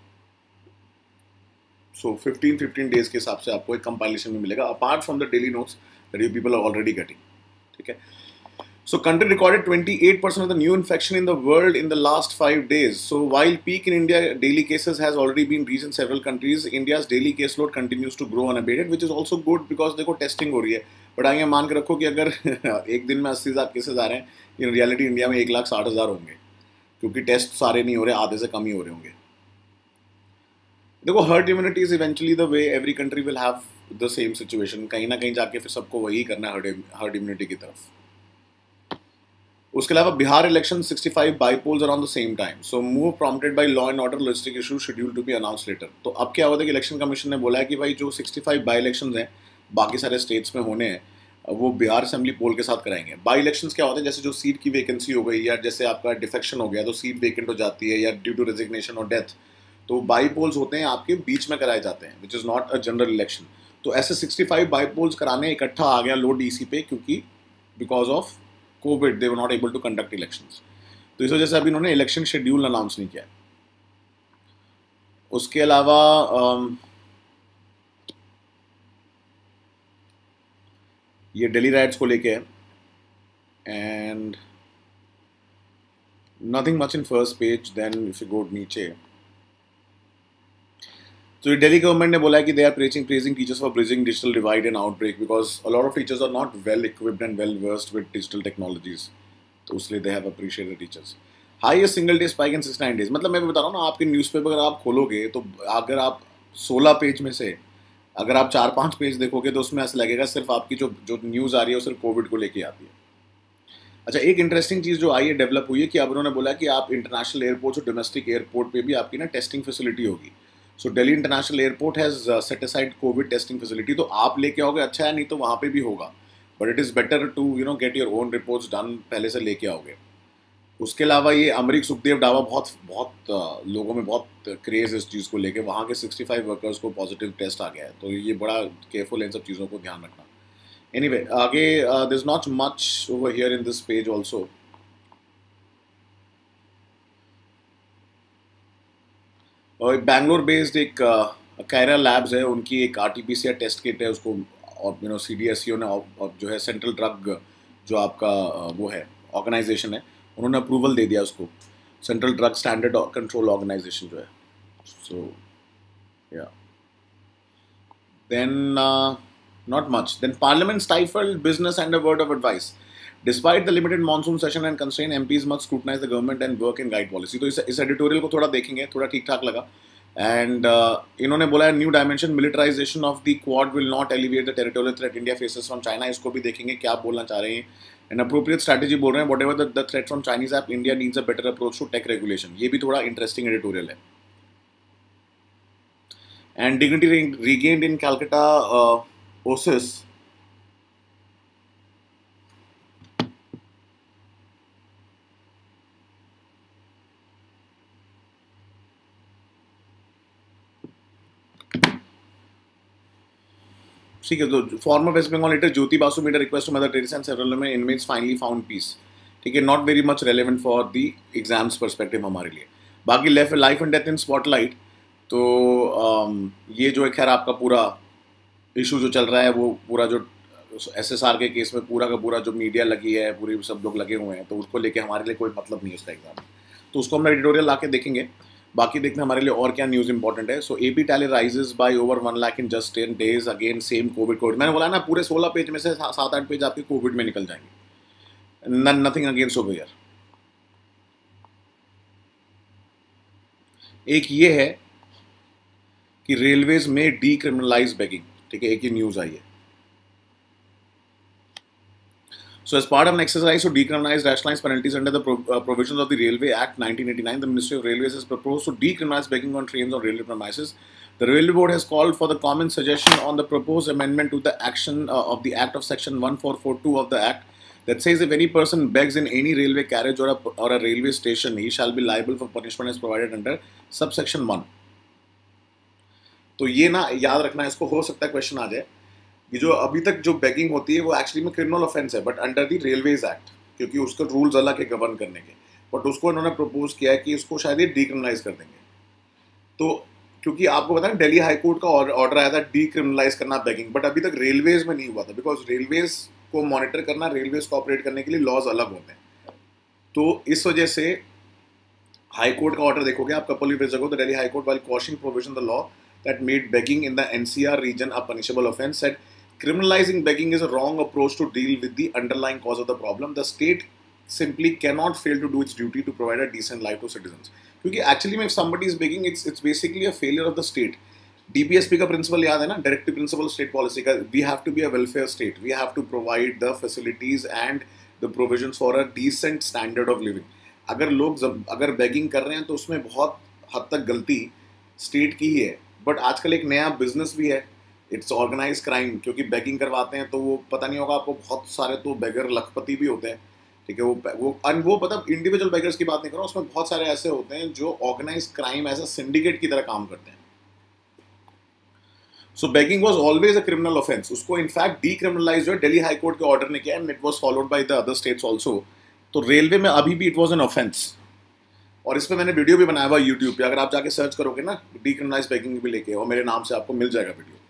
सो फिफ्टीन फिफ्टीन डेज के हिसाब से आपको एक कंपाइलेशन में मिलेगा apart from the daily notes that you people are already getting, ठीक है। So country recorded twenty-eight percent of the new infection in the world in the last five days. So while peak in India daily cases has already been reached in several countries, India's daily caseload continues to grow unabated, which is also good because देखो testing हो रही है. But आगे मान के रखो कि अगर एक दिन में अस्सी हज़ार केसेस आ रहे हैं, in reality इंडिया में एक लाख साठ हज़ार होंगे, क्योंकि टेस्ट सारे नहीं हो रहे, आधे से कम ही हो रहे होंगे. देखो herd immunity is eventually the way every country will have the same situation. कहीं ना कहीं जाके फिर सबको वही करना है herd immunity की तरफ. उसके अलावा Bihar election sixty-five bypolls around the same time. So move prompted by law and order logistic issue scheduled to be announce later. तो अब क्या होता है कि इलेक्शन कमीशन ने बोला है कि भाई जो sixty-five बाई इलेक्शंस हैं बाकी सारे स्टेट्स में होने हैं, वो बिहार असेंबली पोल के साथ कराएंगे. बाई इलेक्शंस क्या होता है, जैसे जो सीट की वैकेंसी हो गई या जैसे आपका डिफेक्शन हो गया तो सीट वेकेंट हो जाती है या ड्यू टू रेजिग्नेशन और डेथ, तो बाई पोल्स होते हैं आपके बीच में कराए जाते हैं, which is not a general election. तो ऐसे sixty-five बाई पोल्स कराने इकट्ठा आ गया लोड डीसी पे, क्योंकि because of covid they were not able to conduct elections. तो इस वजह से अभी इन्होंने इलेक्शन शेड्यूल अनाउंस नहीं किया. उसके अलावा um, ये दिल्ली राइट्स को लेके है, and nothing much in first page. Then if you go नीचे, तो दिल्ली गवर्नमेंट ने बोला है कि they are praising praising teachers for bridging digital divide and outbreak because a lot of teachers are not well equipped and well versed with digital technologies. तो उसलिए they have appreciated teachers. Highest single day spike in sixty-nine days. मतलब मैं भी बता रहा हूँ ना, आपके न्यूज़पेपर अगर आप खोलोगे तो अगर आप सोलह पेज में से अगर आप चार पाँच पेज देखोगे तो उसमें ऐसा लगेगा सिर्फ आपकी जो जो न्यूज़ आ रही है वो सिर्फ कोविड को लेके आती है. अच्छा, एक इंटरेस्टिंग चीज़ जो आई है, डेवलप हुई है कि अब उन्होंने बोला कि आप इंटरनेशनल एयरपोर्ट और डोमेस्टिक एयरपोर्ट पे भी आपकी ना टेस्टिंग फैसिलिटी होगी. So Delhi international airport has set aside covid testing facility. तो आप लेके आओगे अच्छा है, नहीं तो वहाँ पे भी होगा. But it is better to you know get your own reports done, पहले से लेके आओगे. उसके अलावा ये अमरीक सुखदेव डावा, बहुत बहुत uh, लोगों में बहुत क्रेज़ इस चीज़ को लेके. वहाँ के sixty-five वर्कर्स को पॉजिटिव टेस्ट आ गया है, तो ये बड़ा केयरफुल इन सब चीज़ों को ध्यान रखना. एनीवे anyway, आगे there is not much over here in this page also. और बैंगलोर बेस्ड एक कायरा लैब्स है, उनकी एक R T P C R test kit है, उसको और you know C D S E O ने और जो है सेंट्रल ड्रग जो आपका वो है ऑर्गेनाइजेशन है, उन्होंने अप्रूवल दे दिया उसको. Central drug standard control organization जो है. So yeah then not much. Then parliament stifled business and a word of advice. Despite the limited monsoon session and constraint, M Ps must scrutinize the government and work in guide policy. तो इस इस editorial को थोड़ा देखेंगे, थोड़ा ठीक ठाक लगा. एंड uh, इन्होंने बोला है new dimension militarization of the quad will not alleviate the territorial threat India faces from China. इसको भी देखेंगे क्या बोलना चाह रहे हैं. एंड अप्रोप्रिएट स्ट्रैटेजी बोल रहे हैं, whatever the threat from Chinese app, India needs a better approach to tech regulation. ये भी थोड़ा इंटरेस्टिंग एडिटोरियल है. And dignity regained in Calcutta oasis. ठीक है, तो former West Bengal leader Jyoti Basu made a request to Mother Teresa and several men inmates finally found peace. ठीक है, not very much relevant for the exams perspective हमारे लिए. बाकी left life and death in spotlight. तो um, ये जो है खैर आपका पूरा इशू जो चल रहा है, वो पूरा जो एस एस आर के केस में पूरा का पूरा जो मीडिया लगी है, पूरी सब लोग लगे हुए हैं, तो उसको लेके हमारे लिए कोई मतलब नहीं है उसका एग्जाम. तो उसको हम एडिटोरियल ला के देखेंगे. बाकी देखना हमारे लिए और क्या न्यूज़ इंपॉर्टेंट है. So AP tally rises by over one lakh in just ten days again same covid covid. मैंने बोला ना, पूरे सोलह पेज में से सात आठ पेज आपके कोविड में निकल जाएंगे. Nothing against over here. एक ये है कि रेलवेज में डीक्रिमिनलाइज बेगिंग. ठीक है, एक ही न्यूज़ आई है. So as part of an exercise to decriminalize rationalized penalties under the pro uh, provisions of the Railway Act nineteen eighty-nine, the Ministry of Railways has proposed to decriminalize begging on trains on railway premises. The Railway Board has called for the common suggestion on the proposed amendment to the action uh, of the Act of Section fourteen forty-two of the Act that says if any person begs in any railway carriage or a, or a railway station, he shall be liable for punishment as provided under subsection one. तो ये ना याद रखना, इसको हो सकता है question आ जाए कि जो अभी तक जो बेगिंग होती है वो एक्चुअली में क्रिमिनल ऑफेंस है, but under the railways act, क्योंकि उसके रूल्स अलग है गवर्न करने के. बट उसको इन्होंने प्रपोज किया है कि इसको शायद ये डीक्रिमिनलाइज कर देंगे. तो क्योंकि आपको पता है दिल्ली हाई कोर्ट का ऑर्डर आया था डीक्रिमिनलाइज करना बेगिंग, बट अभी तक रेलवेज में नहीं हुआ था, बिकॉज रेलवेज को मॉनिटर करना, रेलवेज को ऑपरेट करने के लिए लॉज अलग होते हैं। तो इस वजह से हाई कोर्ट का ऑर्डर देखोगे आप couple of days ago, the Delhi High Court while questioning provision the law that made begging in the N C R region a punishable offence said criminalizing begging is a wrong approach to deal with the underlying cause of the problem. The state simply cannot fail to do its duty to provide a decent life to citizens. क्योंकि actually if somebody is begging, it's it's basically a failure of the state. D P S P का principle याद है ना, directive principle state policy का, we have to be a welfare state. We have to provide the facilities and the provisions for a decent standard of living. अगर लोग अगर begging कर रहे हैं तो उसमें बहुत हद तक गलती state की ही है। बट आजकल एक नया बिजनेस भी है, इट्स ऑर्गेनाइज क्राइम, क्योंकि बेगिंग करवाते हैं तो वो पता नहीं होगा आपको, बहुत सारे तो बेगर लखपति भी होते हैं, ठीक है। वो वो और वो पता इंडिविजुअल बेगर्स की बात नहीं कर रहा हूँ, उसमें बहुत सारे ऐसे होते हैं जो organize crime as a syndicate की तरह काम करते हैं। So begging was always a criminal offence. उसको इनफैक्ट डीक्रिमिनलाइज जो है दिल्ली हाई कोर्ट के ऑर्डर ने किया, and it was followed by the other states also. तो रेलवे में अभी भी इट वाज एन ऑफेंस, और इस पे मैंने वीडियो भी बनाया हुआ यूट्यूब पे, अगर आप जाके सर्च करोगे ना डीक्रिमिनलाइज बेगिंग भी लेके, और मेरे नाम से आपको मिल जाएगा वीडियो।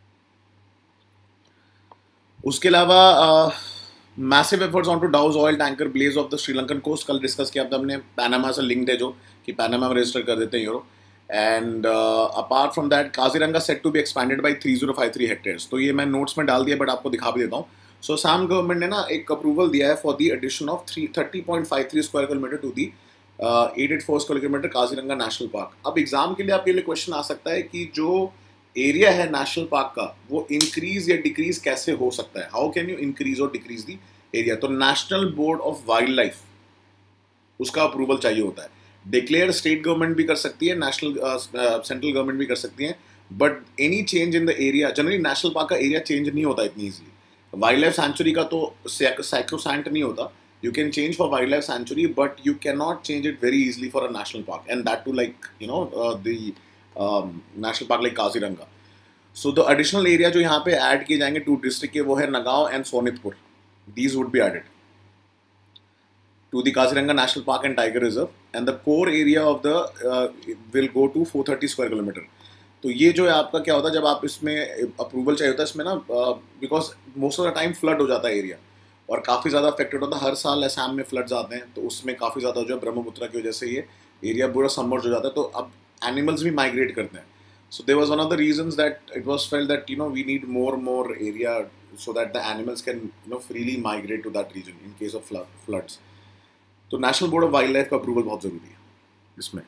उसके अलावा massive efforts on to douse oil tanker blaze off the Sri Lankan coast, कल डिस्कस किया था हमने, पैनामा से लिंक्ड है जो कि पैनामा में रजिस्टर कर देते हैं euro. And apart from that Kaziranga set to be expanded by three zero five three hectares. तो ये मैं नोट्स में डाल दिया, बट आपको दिखा भी देता हूँ। सो असम गवर्नमेंट ने ना एक अप्रूवल दिया है for the addition of three thirty point five three square kilometre to the eight eight four square kilometre Kaziranga national park. अब एग्जाम के लिए आपके लिए क्वेश्चन आ सकता है कि जो एरिया है नेशनल पार्क का वो इंक्रीज या डिक्रीज कैसे हो सकता है, हाउ कैन यू इंक्रीज और डिक्रीज दी एरिया। तो national board of wildlife उसका अप्रूवल चाहिए होता है। डिक्लेयर स्टेट गवर्नमेंट भी कर सकती है, नेशनल सेंट्रल गवर्नमेंट भी कर सकती है, but any change in the area, generally national park का एरिया चेंज नहीं होता इतनी ईजिली। वाइल्ड लाइफ सेंचुरी का तो सैक्रोसैंक्ट नहीं होता, you can change for wildlife sanctuary, but you cannot change it very easily for a national park, and that too like you know uh, the um, national park like Kaziranga. So the additional area जो यहाँ पे add किए जाएंगे two district के, वो है Nagaon and Sonitpur. These would be added to the Kaziranga National Park and Tiger Reserve, and the core area of the uh, will go to four thirty square kilometer. तो ये जो है आपका क्या होता है जब आप इसमें अप्रूवल चाहिए होता है इसमें ना, because most of the time flood हो जाता है एरिया और काफ़ी ज़्यादा अफेक्टेड होता है। हर साल असम में फ्लड्स आते हैं, तो उसमें काफ़ी ज़्यादा जो है ब्रह्मपुत्र की वजह से ये एरिया पूरा सबमर्ज हो जाता है, तो अब एनिमल्स भी माइग्रेट करते हैं। So there was one of the reasons that it was felt that you know we need more more area so that the animals can you know freely migrate to that region in case of floods. तो national board of wildlife का approval बहुत ज़रूरी है इसमें।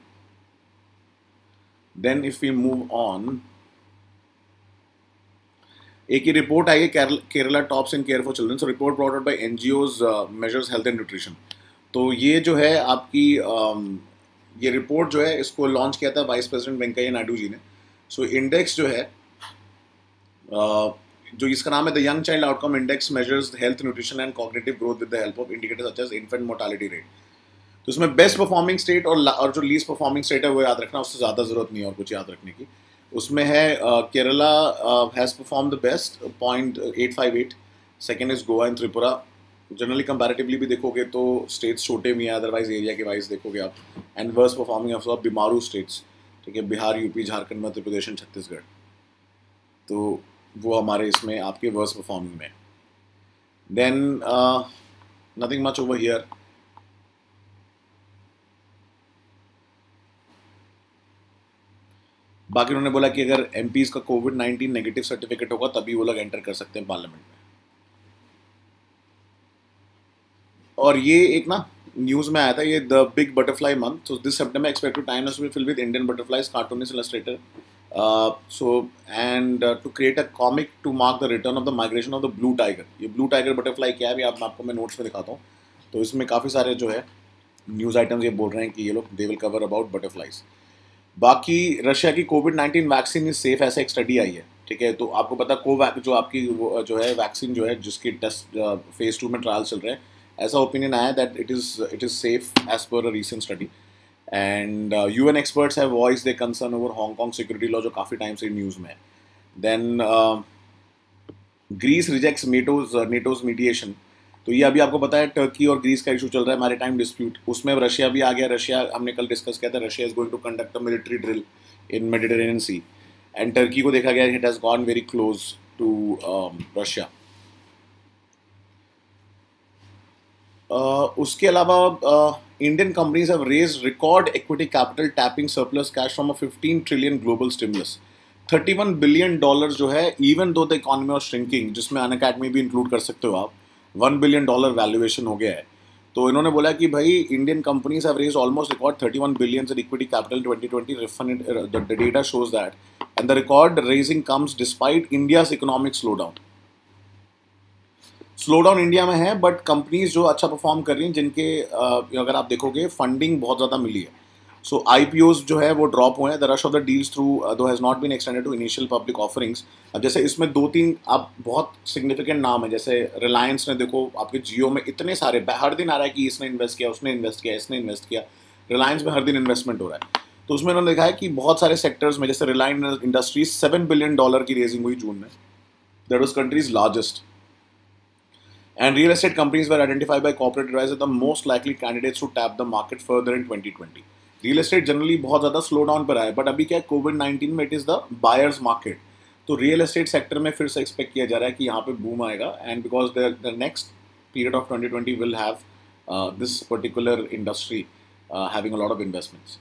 Then if we move on, एक ही report आई है Kerala tops in care for children. So report brought out by NGOs measures health and nutrition. तो ये जो है आपकी um, ये रिपोर्ट जो है इसको लॉन्च किया था वाइस प्रेसिडेंट वेंकैया नायडू जी ने। सो so, इंडेक्स जो है uh, जो इसका नाम है the young child outcome index, measures health nutrition and cognitive growth with the help of indicators such as infant mortality rate. तो इसमें बेस्ट परफॉर्मिंग स्टेट और और जो लीस्ट परफॉर्मिंग स्टेट है वो याद रखना, उससे ज़्यादा ज़रूरत नहीं है और कुछ याद रखने की। उसमें है Kerala has perform the best point eight five eight, second is Goa and Tripura. Generally comparatively भी देखोगे तो स्टेट्स छोटे भी हैं, अदरवाइज एरिया के वाइज देखोगे आप। And worst performing of Bimaru states, ठीक है, बिहार, यूपी, झारखंड, मध्य प्रदेश एंड छत्तीसगढ़। तो वो हमारे इसमें आपके वर्स्ट परफॉर्मिंग में। Then nothing much over here. बाकी उन्होंने बोला कि अगर एमपीज का कोविड नाइन्टीन नेगेटिव सर्टिफिकेट होगा तभी वो लोग एंटर कर सकते हैं पार्लियामेंट में। और ये एक ना न्यूज़ में आया था, ये the big butterfly month, so this September expect to time to be filled with Indian butterflies, cartoonist, illustrator, so and to create a comic to mark the return of the migration of the blue tiger. ये blue tiger butterfly क्या है आप आपको मैं notes में दिखाता हूँ। तो इसमें काफ़ी सारे जो है न्यूज़ आइटम्स ये बोल रहे हैं कि ये लोग they will cover about butterflies. बाकी रशिया की COVID nineteen vaccine is safe, ऐसा एक स्टडी आई है, ठीक है। तो आपको पता कोवैक जो आपकी जो है वैक्सीन जो है जिसकी टेस्ट फेज टू में ट्रायल चल रहे हैं, ऐसा ओपिनियन आया that it is it is safe as per a recent study. And UN experts have voice the concern over Hong Kong security law जो काफ़ी टाइम से न्यूज़ में है। Then Greece rejects NATO's NATO's mediation. तो ये अभी आपको पता है टर्की और ग्रीस का इशू चल रहा है मैरीटाइम डिस्प्यूट, उसमें रशिया भी आ गया। रशिया हमने कल डिस्कस किया था, Russia is going to conduct a military drill in Mediterranean Sea, and Turkey को देखा गया it has gone very close to Russia. Uh, उसके अलावा Indian companies have raised record equity capital tapping surplus cash from a fifteen trillion global stimulus. Thirty one billion dollar जो है, even though the economy of shrinking, जिसमें अन academy भी include कर सकते हो आप, वन बिलियन डॉलर वैल्यूएशन हो गया है। तो इन्होंने बोला कि भाई Indian companies have raised almost record thirty one billion in equity capital twenty twenty. The data shows that, and the record raising comes despite India's economic slow down. Slow down India में है, but companies जो अच्छा perform कर रही हैं, जिनके अगर आप देखोगे फंडिंग बहुत ज़्यादा मिली है। सो आईपीओज जो है वो ड्रॉप हुए हैं। The rush of the deals through though has not been extended to initial public offerings. अब जैसे इसमें दो तीन आप बहुत सिग्निफिकेंट नाम है, जैसे रिलायंस ने, देखो आपके जियो में इतने सारे, हर दिन आ रहा है कि इसने इन्वेस्ट किया, उसने इन्वेस्ट किया, इसने इन्वेस्ट किया। रिलायंस में हर दिन इन्वेस्टमेंट हो रहा है। तो उसमें उन्होंने देखा है कि बहुत सारे सेक्टर्स में, जैसे Reliance Industries seven billion dollar की रेजिंग हुई जून में, that was country's largest. And real estate companies were identified by corporate advisors as the most likely candidates to tap the market further in twenty twenty. Real estate generally बहुत ज़्यादा slow down पर आया, but अभी क्या है, COVID nineteen में it is the buyer's market. तो real estate sector में फिर से एक्सपेक्ट किया जा रहा है कि यहाँ पे बूम आएगा, and because the next period of twenty twenty will have this particular industry having a lot of investments.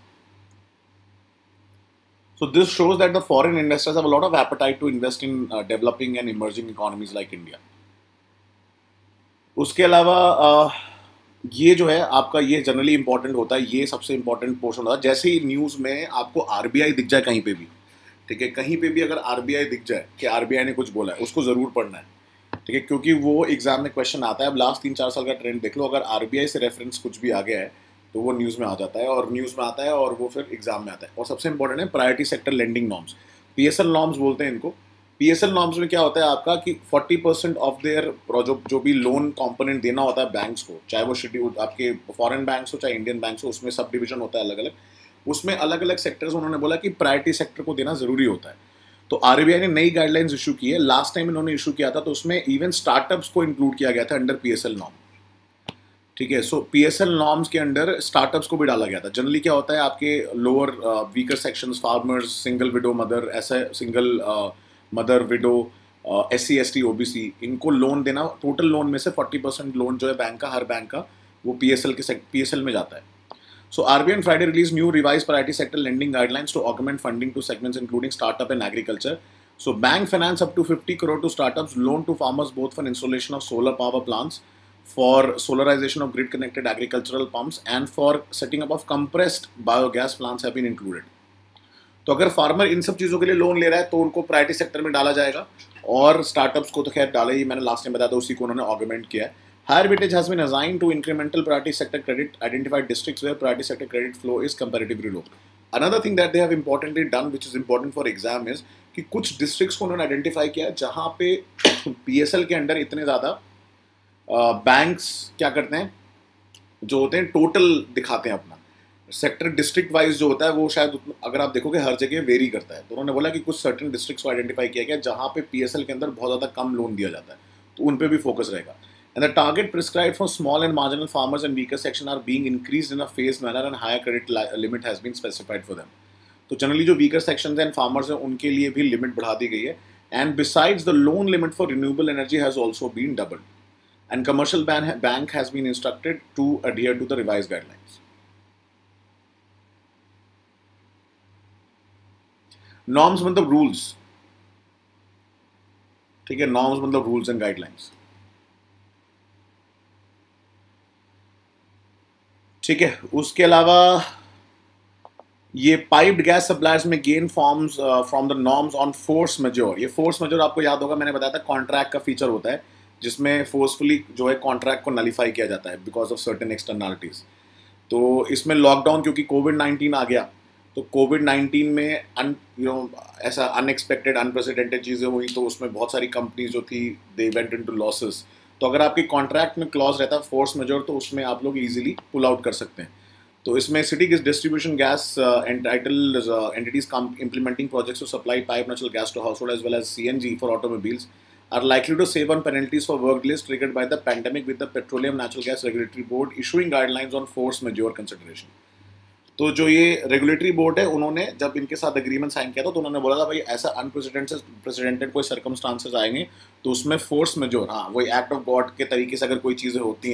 So this shows that the foreign investors have a lot of appetite to invest in uh, developing and emerging economies like India. उसके अलावा uh, ये जो है आपका, ये generally important होता है, ये सबसे इंपॉर्टेंट पोर्शन होता है। जैसे ही न्यूज़ में आपको आरबीआई दिख जाए कहीं पे भी, ठीक है, कहीं पे भी अगर आरबीआई दिख जाए कि आरबीआई ने कुछ बोला है, उसको ज़रूर पढ़ना है, ठीक है, क्योंकि वो एग्जाम में क्वेश्चन आता है। अब लास्ट तीन चार साल का ट्रेंड देख लो, अगर आरबीआई से रेफरेंस कुछ भी आ गया है तो वो न्यूज़ में आ जाता है, और न्यूज़ में आता है और वो फिर एग्जाम में आता है। और सबसे इंपॉर्टेंट है priority sector lending norms, PSL norms बोलते हैं इनको। पीएसएल नॉर्म्स में क्या होता है आपका कि फोर्टी परसेंट ऑफ देयर जो जो भी लोन कंपोनेंट देना होता है बैंक्स को, चाहे वो शेड्यूल आपके फॉरेन बैंक्स हो चाहे इंडियन बैंक्स हो, उसमें सब डिवीजन होता है अलग अलग, उसमें अलग अलग सेक्टर्स उन्होंने बोला कि प्रायोरिटी सेक्टर को देना जरूरी होता है। तो आरबीआई ने नई गाइडलाइंस इशू की है। लास्ट टाइम इन्होंने इशू किया था तो उसमें इवन स्टार्टअप्स को इंक्लूड किया गया था अंडर पीएसएल नॉर्म, ठीक है। सो पीएसएल नॉर्म्स के अंडर स्टार्टअप्स को भी डाला गया था। जनरली क्या होता है, आपके lower weaker sections, farmers, single widow mother, ऐसा single mother widow, S C S T O B C, इनको लोन देना, टोटल लोन में से फोर्टी परसेंट लोन जो है बैंक का, हर बैंक का, वो पीएसएल के पीएसएल में जाता है। So RBI on Friday released new revised priority sector lending guidelines to augment funding to segments including startup and agriculture. So bank finance up to fifty crore to startups, loan to farmers both for installation of solar power plants, for solarization of grid connected agricultural pumps, and for setting up of compressed biogas plants have been included. तो अगर farmer in सब चीज़ों के लिए loan ले रहा है तो उनको प्रायोरिटी सेक्टर में डाला जाएगा, और स्टार्टअप्स को तो खैर डाला ही, मैंने लास्ट टाइम बताया था, उसी को उन्होंने ऑगमेंट किया है। Higher weightage has been assigned to incremental priority sector credit, identified districts where priority sector credit flow is comparatively low. Another thing that they have importantly done, which is important for exam, is कि कुछ districts को उन्होंने identify किया है जहाँ पे PSL के under इतने ज़्यादा बैंक्स क्या करते हैं, जो होते हैं टोटल दिखाते हैं अपना सेक्टर, डिस्ट्रिक्ट वाइज जो होता है वो शायद अगर आप देखोगे हर जगह वेरी करता है। तो उन्होंने बोला कि कुछ सर्टेन डिस्ट्रिक्ट्स को आइडेंटिफाई किया गया जहाँ पे पीएसएल के अंदर बहुत ज़्यादा कम लोन दिया जाता है, तो उन पे भी फोकस रहेगा। And the target prescribed for small and marginal farmers and weaker section are being increased in a phased manner, and higher credit limit has been specified for them. तो generally जो weaker sections and farmers हैं उनके लिए भी limit बढ़ा दी गई है, and besides the loan limit for renewable energy has also been doubled, and commercial bank has been instructed to adhere to the revised guidelines. Norms मतलब rules, ठीक है, norms मतलब rules and guidelines, ठीक है। उसके अलावा ये पाइप्ड गैस सप्लायर्स में gain forms from the norms on force majeure. ये फोर्स मेजोर आपको याद होगा, मैंने बताया था कॉन्ट्रैक्ट का फीचर होता है जिसमें फोर्सफुली जो है कॉन्ट्रैक्ट को नलीफाई किया जाता है बिकॉज ऑफ सर्टेन एक्सटर्नलिटीज। तो इसमें लॉकडाउन, क्योंकि कोविड नाइन्टीन आ गया, तो कोविड नाइन्टीन में अन यू नो ऐसा अनएक्सपेक्टेड अनप्रेसिडेंटेड चीज़ें हुई, तो उसमें बहुत सारी कंपनीज जो थी दे वेंट इनटू लॉसेस। तो अगर आपके कॉन्ट्रैक्ट में क्लॉज रहता है फोर्स मेजोर, तो उसमें आप लोग इजीली पुल आउट कर सकते हैं। तो इसमें city gas distribution gas entitled entities implementing projects to supply pipe natural gas to household as well as C N G for automobiles are likely to save on penalties for work delays triggered by the pandemic, with the Petroleum Natural Gas Regulatory Board issuing guidelines on force majeure consideration. तो जो ये regulatory board है, उन्होंने जब इनके साथ agreement sign किया था तो उन्होंने बोला था भाई ऐसा अनप्रेसिडेंटेड प्रेसिडेंटेड कोई सर्कमस्टांसेस आएंगे तो उसमें फोर्स मेजोर, हाँ वही एक्ट ऑफ गॉड के तरीके से अगर कोई चीज़ें होती हैं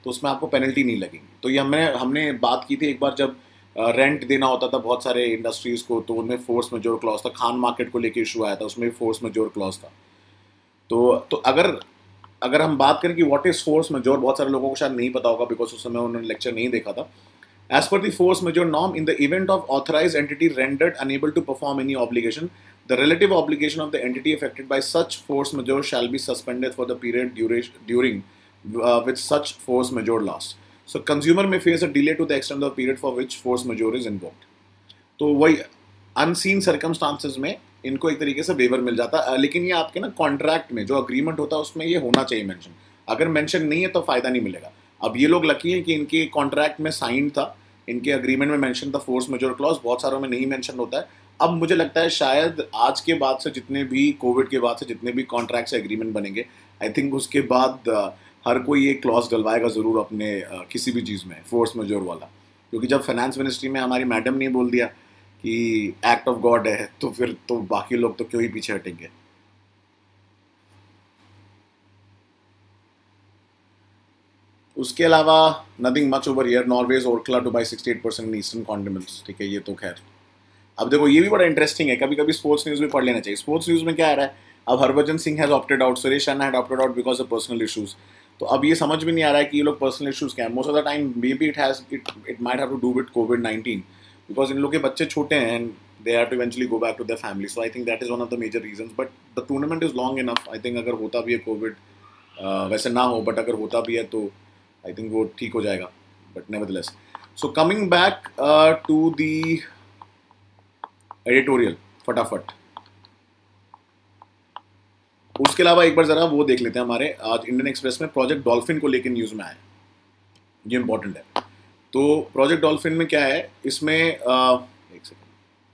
तो उसमें आपको पेनल्टी नहीं लगेगी। तो ये हमने हमने बात की थी एक बार, जब रेंट देना होता था बहुत सारे इंडस्ट्रीज़ को, तो उनमें फोर्स मेजोर क्लॉज था। खान मार्केट को लेके इशू आया था, उसमें भी फोर्स मेजोर क्लॉज था। तो तो अगर अगर हम बात करें कि व्हाट इज फोर्स मेजोर, बहुत सारे लोगों को शायद नहीं पता होगा बिकॉज उस समय उन्होंने लेक्चर नहीं देखा था। As per the force majeure norm, in the event of authorized entity rendered unable to perform any obligation, the relative obligation of the entity affected by such force majeure shall be suspended for the period duration, during uh, which such force majeure lasts. So, consumer may face a delay to the extent of the period for which force majeure is invoked. तो वही unseen circumstances में इनको एक तरीके से waiver मिल जाता है, लेकिन ये आपके ना कॉन्ट्रैक्ट में जो अग्रीमेंट होता है उसमें ये होना चाहिए मेंशन। अगर मेंशन नहीं है तो फ़ायदा नहीं मिलेगा। अब ये लोग लकी हैं कि इनके कॉन्ट्रैक्ट में साइन था, इनके अग्रीमेंट में मेंशन था फोर्स मेजोर क्लॉज, बहुत सारों में नहीं मेंशन होता है। अब मुझे लगता है शायद आज के बाद से जितने भी कोविड के बाद से जितने भी कॉन्ट्रैक्ट से एग्रीमेंट बनेंगे, आई थिंक उसके बाद हर कोई ये क्लॉज डलवाएगा ज़रूर अपने किसी भी चीज़ में, फोर्स मेजोर वाला। क्योंकि जब फाइनेंस मिनिस्ट्री में हमारी मैडम ने बोल दिया कि एक्ट ऑफ गॉड है, तो फिर तो बाकी लोग तो क्यों ही पीछे हटेंगे। उसके अलावा nothing much over here. Norway's Orkla to buy sixty eight percent in Eastern Continents, ठीक है, ये तो खैर। अब देखो ये भी बड़ा इंटरेस्टिंग है, कभी कभी स्पोर्ट्स न्यूज़ भी पढ़ लेना चाहिए। स्पोर्ट्स न्यूज़ में क्या आ रहा है, अब Harbhajan Singh has opted out, Suresh Raina had opted out because of personal issues. तो अब ये समझ में नहीं आ रहा है कि ये लोग पर्सनल इशूज़ क्या है। Most of the time maybe it has it it might have to do with COVID nineteen, because इन लोग के बच्चे छोटे हैं and they have to eventually go back to their family. So I think that is one of the major reasons. But the tournament is long enough. I think अगर होता भी है कोविड, वैसे ना हो, बट अगर होता भी है तो आई थिंक वो ठीक हो जाएगा, but nevertheless. So coming back to the editorial फटाफट। उसके अलावा एक बार जरा वो देख लेते हैं, हमारे आज इंडियन एक्सप्रेस में प्रोजेक्ट डॉल्फिन को लेकर न्यूज़ में आया, ये इंपॉर्टेंट है। तो प्रोजेक्ट डॉल्फिन में क्या है, इसमें uh, एक second,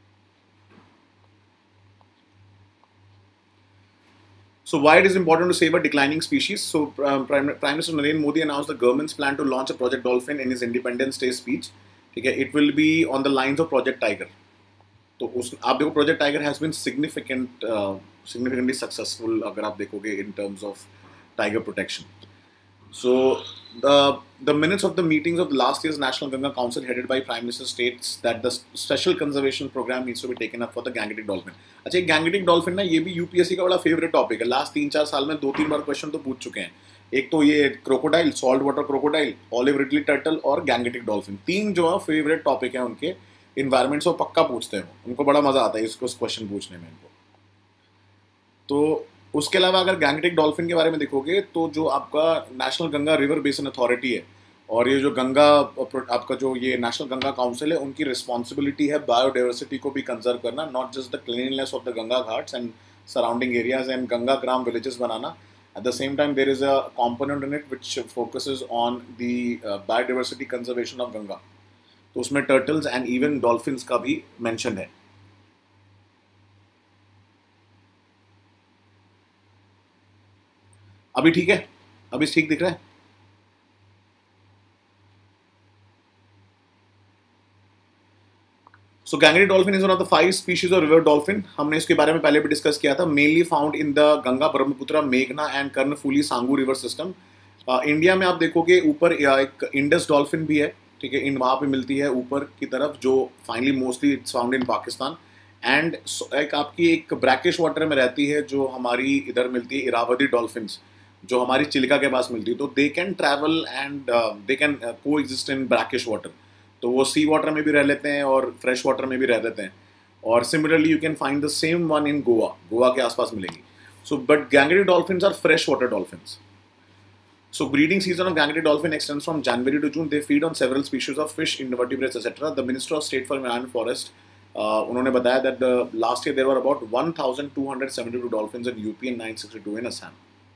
So why it is important to save a declining species? So um, Prime, Prime Minister Narendra Modi announced the government's plan to launch a Project Dolphin in his Independence Day speech. ठीक है, it will be on the lines of Project Tiger. तो उस आप देखो Project Tiger has been significant, uh, significantly successful अगर आप देखोगे in terms of tiger protection. So the the minutes of the meetings of the last year's National Ganga Council headed by Prime Minister states that the special conservation program needs to be taken up for the Gangetic dolphin. अच्छा, ये Gangetic dolphin ना, ये भी UPSC का बड़ा favourite topic है। Last तीन चार साल में दो तीन बार क्वेश्चन तो पूछ चुके हैं। एक तो ये crocodile, salt water crocodile, olive ridley turtle और Gangetic डॉल्फिन, तीन जो है फेवरेट टॉपिक है उनके। इन्वायरमेंट से पक्का पूछते हैं, उनको बड़ा मजा आता है इसको क्वेश्चन पूछने में इनको। तो उसके अलावा अगर Gangetic डॉल्फिन के बारे में देखोगे तो जो आपका national Ganga river basin authority है और ये जो गंगा आपका जो ये नेशनल गंगा काउंसिल है, उनकी रिस्पॉन्सिबिलिटी है बायोडाइवर्सिटी को भी कंजर्व करना, not just the cleanliness of the Ganga ghats and surrounding areas and Ganga Gram villages बनाना। At the same time there is a component in it which focuses on the biodiversity conservation of Ganga. तो उसमें turtles and even dolphins का भी mention है। अभी ठीक है, अभी ठीक दिख रहा है। सो Gangetic dolphin is one of the five species of river dolphin. हमने इसके बारे में पहले भी डिस्कस किया था। Mainly found in the Ganga, Brahmaputra, मेघना एंड कर्णफूली सांगू रिवर सिस्टम। इंडिया में आप देखोगे ऊपर एक इंडस डॉल्फिन भी है, ठीक है, इन वहाँ पे मिलती है ऊपर की तरफ, जो finally mostly it's found in Pakistan. And एक आपकी एक ब्रैकिश वाटर में रहती है जो हमारी इधर मिलती है, इरावदी डॉल्फिन्स, जो हमारी चिल्का के पास मिलती है। तो they can travel and they can coexist in brackish water. तो वो सी वाटर में भी रह लेते हैं और फ्रेश वाटर में भी रह लेते हैं। और similarly you can find the same one in Goa, Goa के आसपास मिलेगी। So but Gangetic dolphins are fresh water dolphins. So breeding season of Gangetic dolphin extends from January to June. They feed on several species of fish, invertebrates, et cetera. The Minister of State for Environment Forest uh, उन्होंने बताया that the last year there were about one thousand two hundred seventy-two dolphins in U P and nine sixty-two in Assam.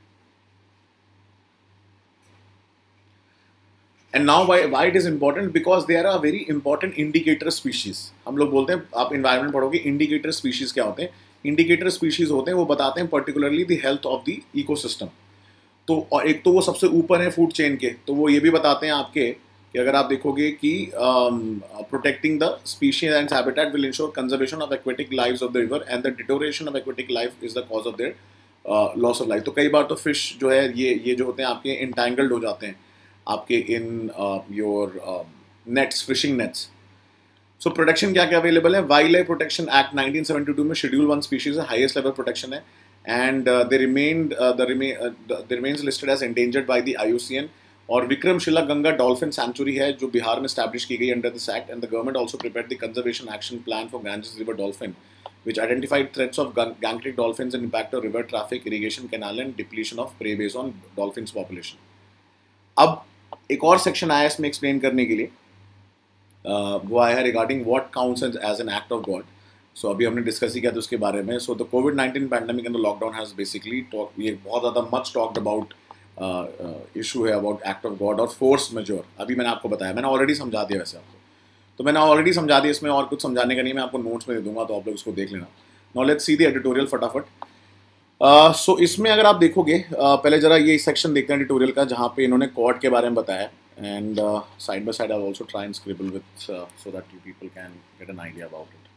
And now why why it is important? Because they are a very important indicator species. हम लोग बोलते हैं, आप environment पढ़ोगे, indicator species क्या होते हैं? Indicator species होते हैं, वो बताते हैं particularly the health of the ecosystem. तो और एक तो वो सबसे ऊपर है फूड चेन के, तो वो ये भी बताते हैं आपके कि अगर आप देखोगे कि protecting the species and habitat will ensure conservation of aquatic lives of the river and the deterioration of aquatic life is the cause of their loss of life. तो कई बार तो फिश जो है ये ये जो होते हैं आपके इंटैंगल्ड हो जाते हैं आपके in your nets, fishing nets. So protection क्या क्या अवेलेबल है? Wildlife protection act nineteen seventy two में शेड्यूल वन स्पीशीज है, हाईएस्ट लेवल प्रोटेक्शन है, and they remained the remains listed as endangered by the I U C N. और Vikramshila Ganga dolphin century है जो बिहार में स्टैब्लिश की गई under this act, and the government also prepared the conservation action plan for Ganges river dolphin which identified threats of gangetic dolphins and impact of river traffic, irrigation canal and depletion of prey based on dolphins population. अब एक और section आया इसमें explain करने के लिए, uh, वो आया है regarding what counts as an act of God. So अभी हमने डिस्कस ही किया था उसके बारे में। So the COVID nineteen pandemic and the lockdown has basically talk, ये बहुत ज़्यादा मच टॉक्ड अबाउट इशू है अबाउट एक्ट ऑफ गॉड और फोर्स मेजर। अभी मैंने आपको बताया, मैंने ऑलरेडी समझा दिया वैसे आपको, तो मैंने ऑलरेडी समझा दिया, इसमें और कुछ समझाने का नहीं, मैं आपको नोट्स में दे दूंगा तो आप लोग उसको देख लेना। Now let's see the editorial फटाफट। सो uh, so इसमें अगर आप देखोगे, uh, पहले जरा ये सेक्शन देखते हैं एडिटोरियल का जहाँ पे इन्होंने कॉर्ड के बारे में बताया, and side by side I also try and scribble with so that you people can get an idea about it.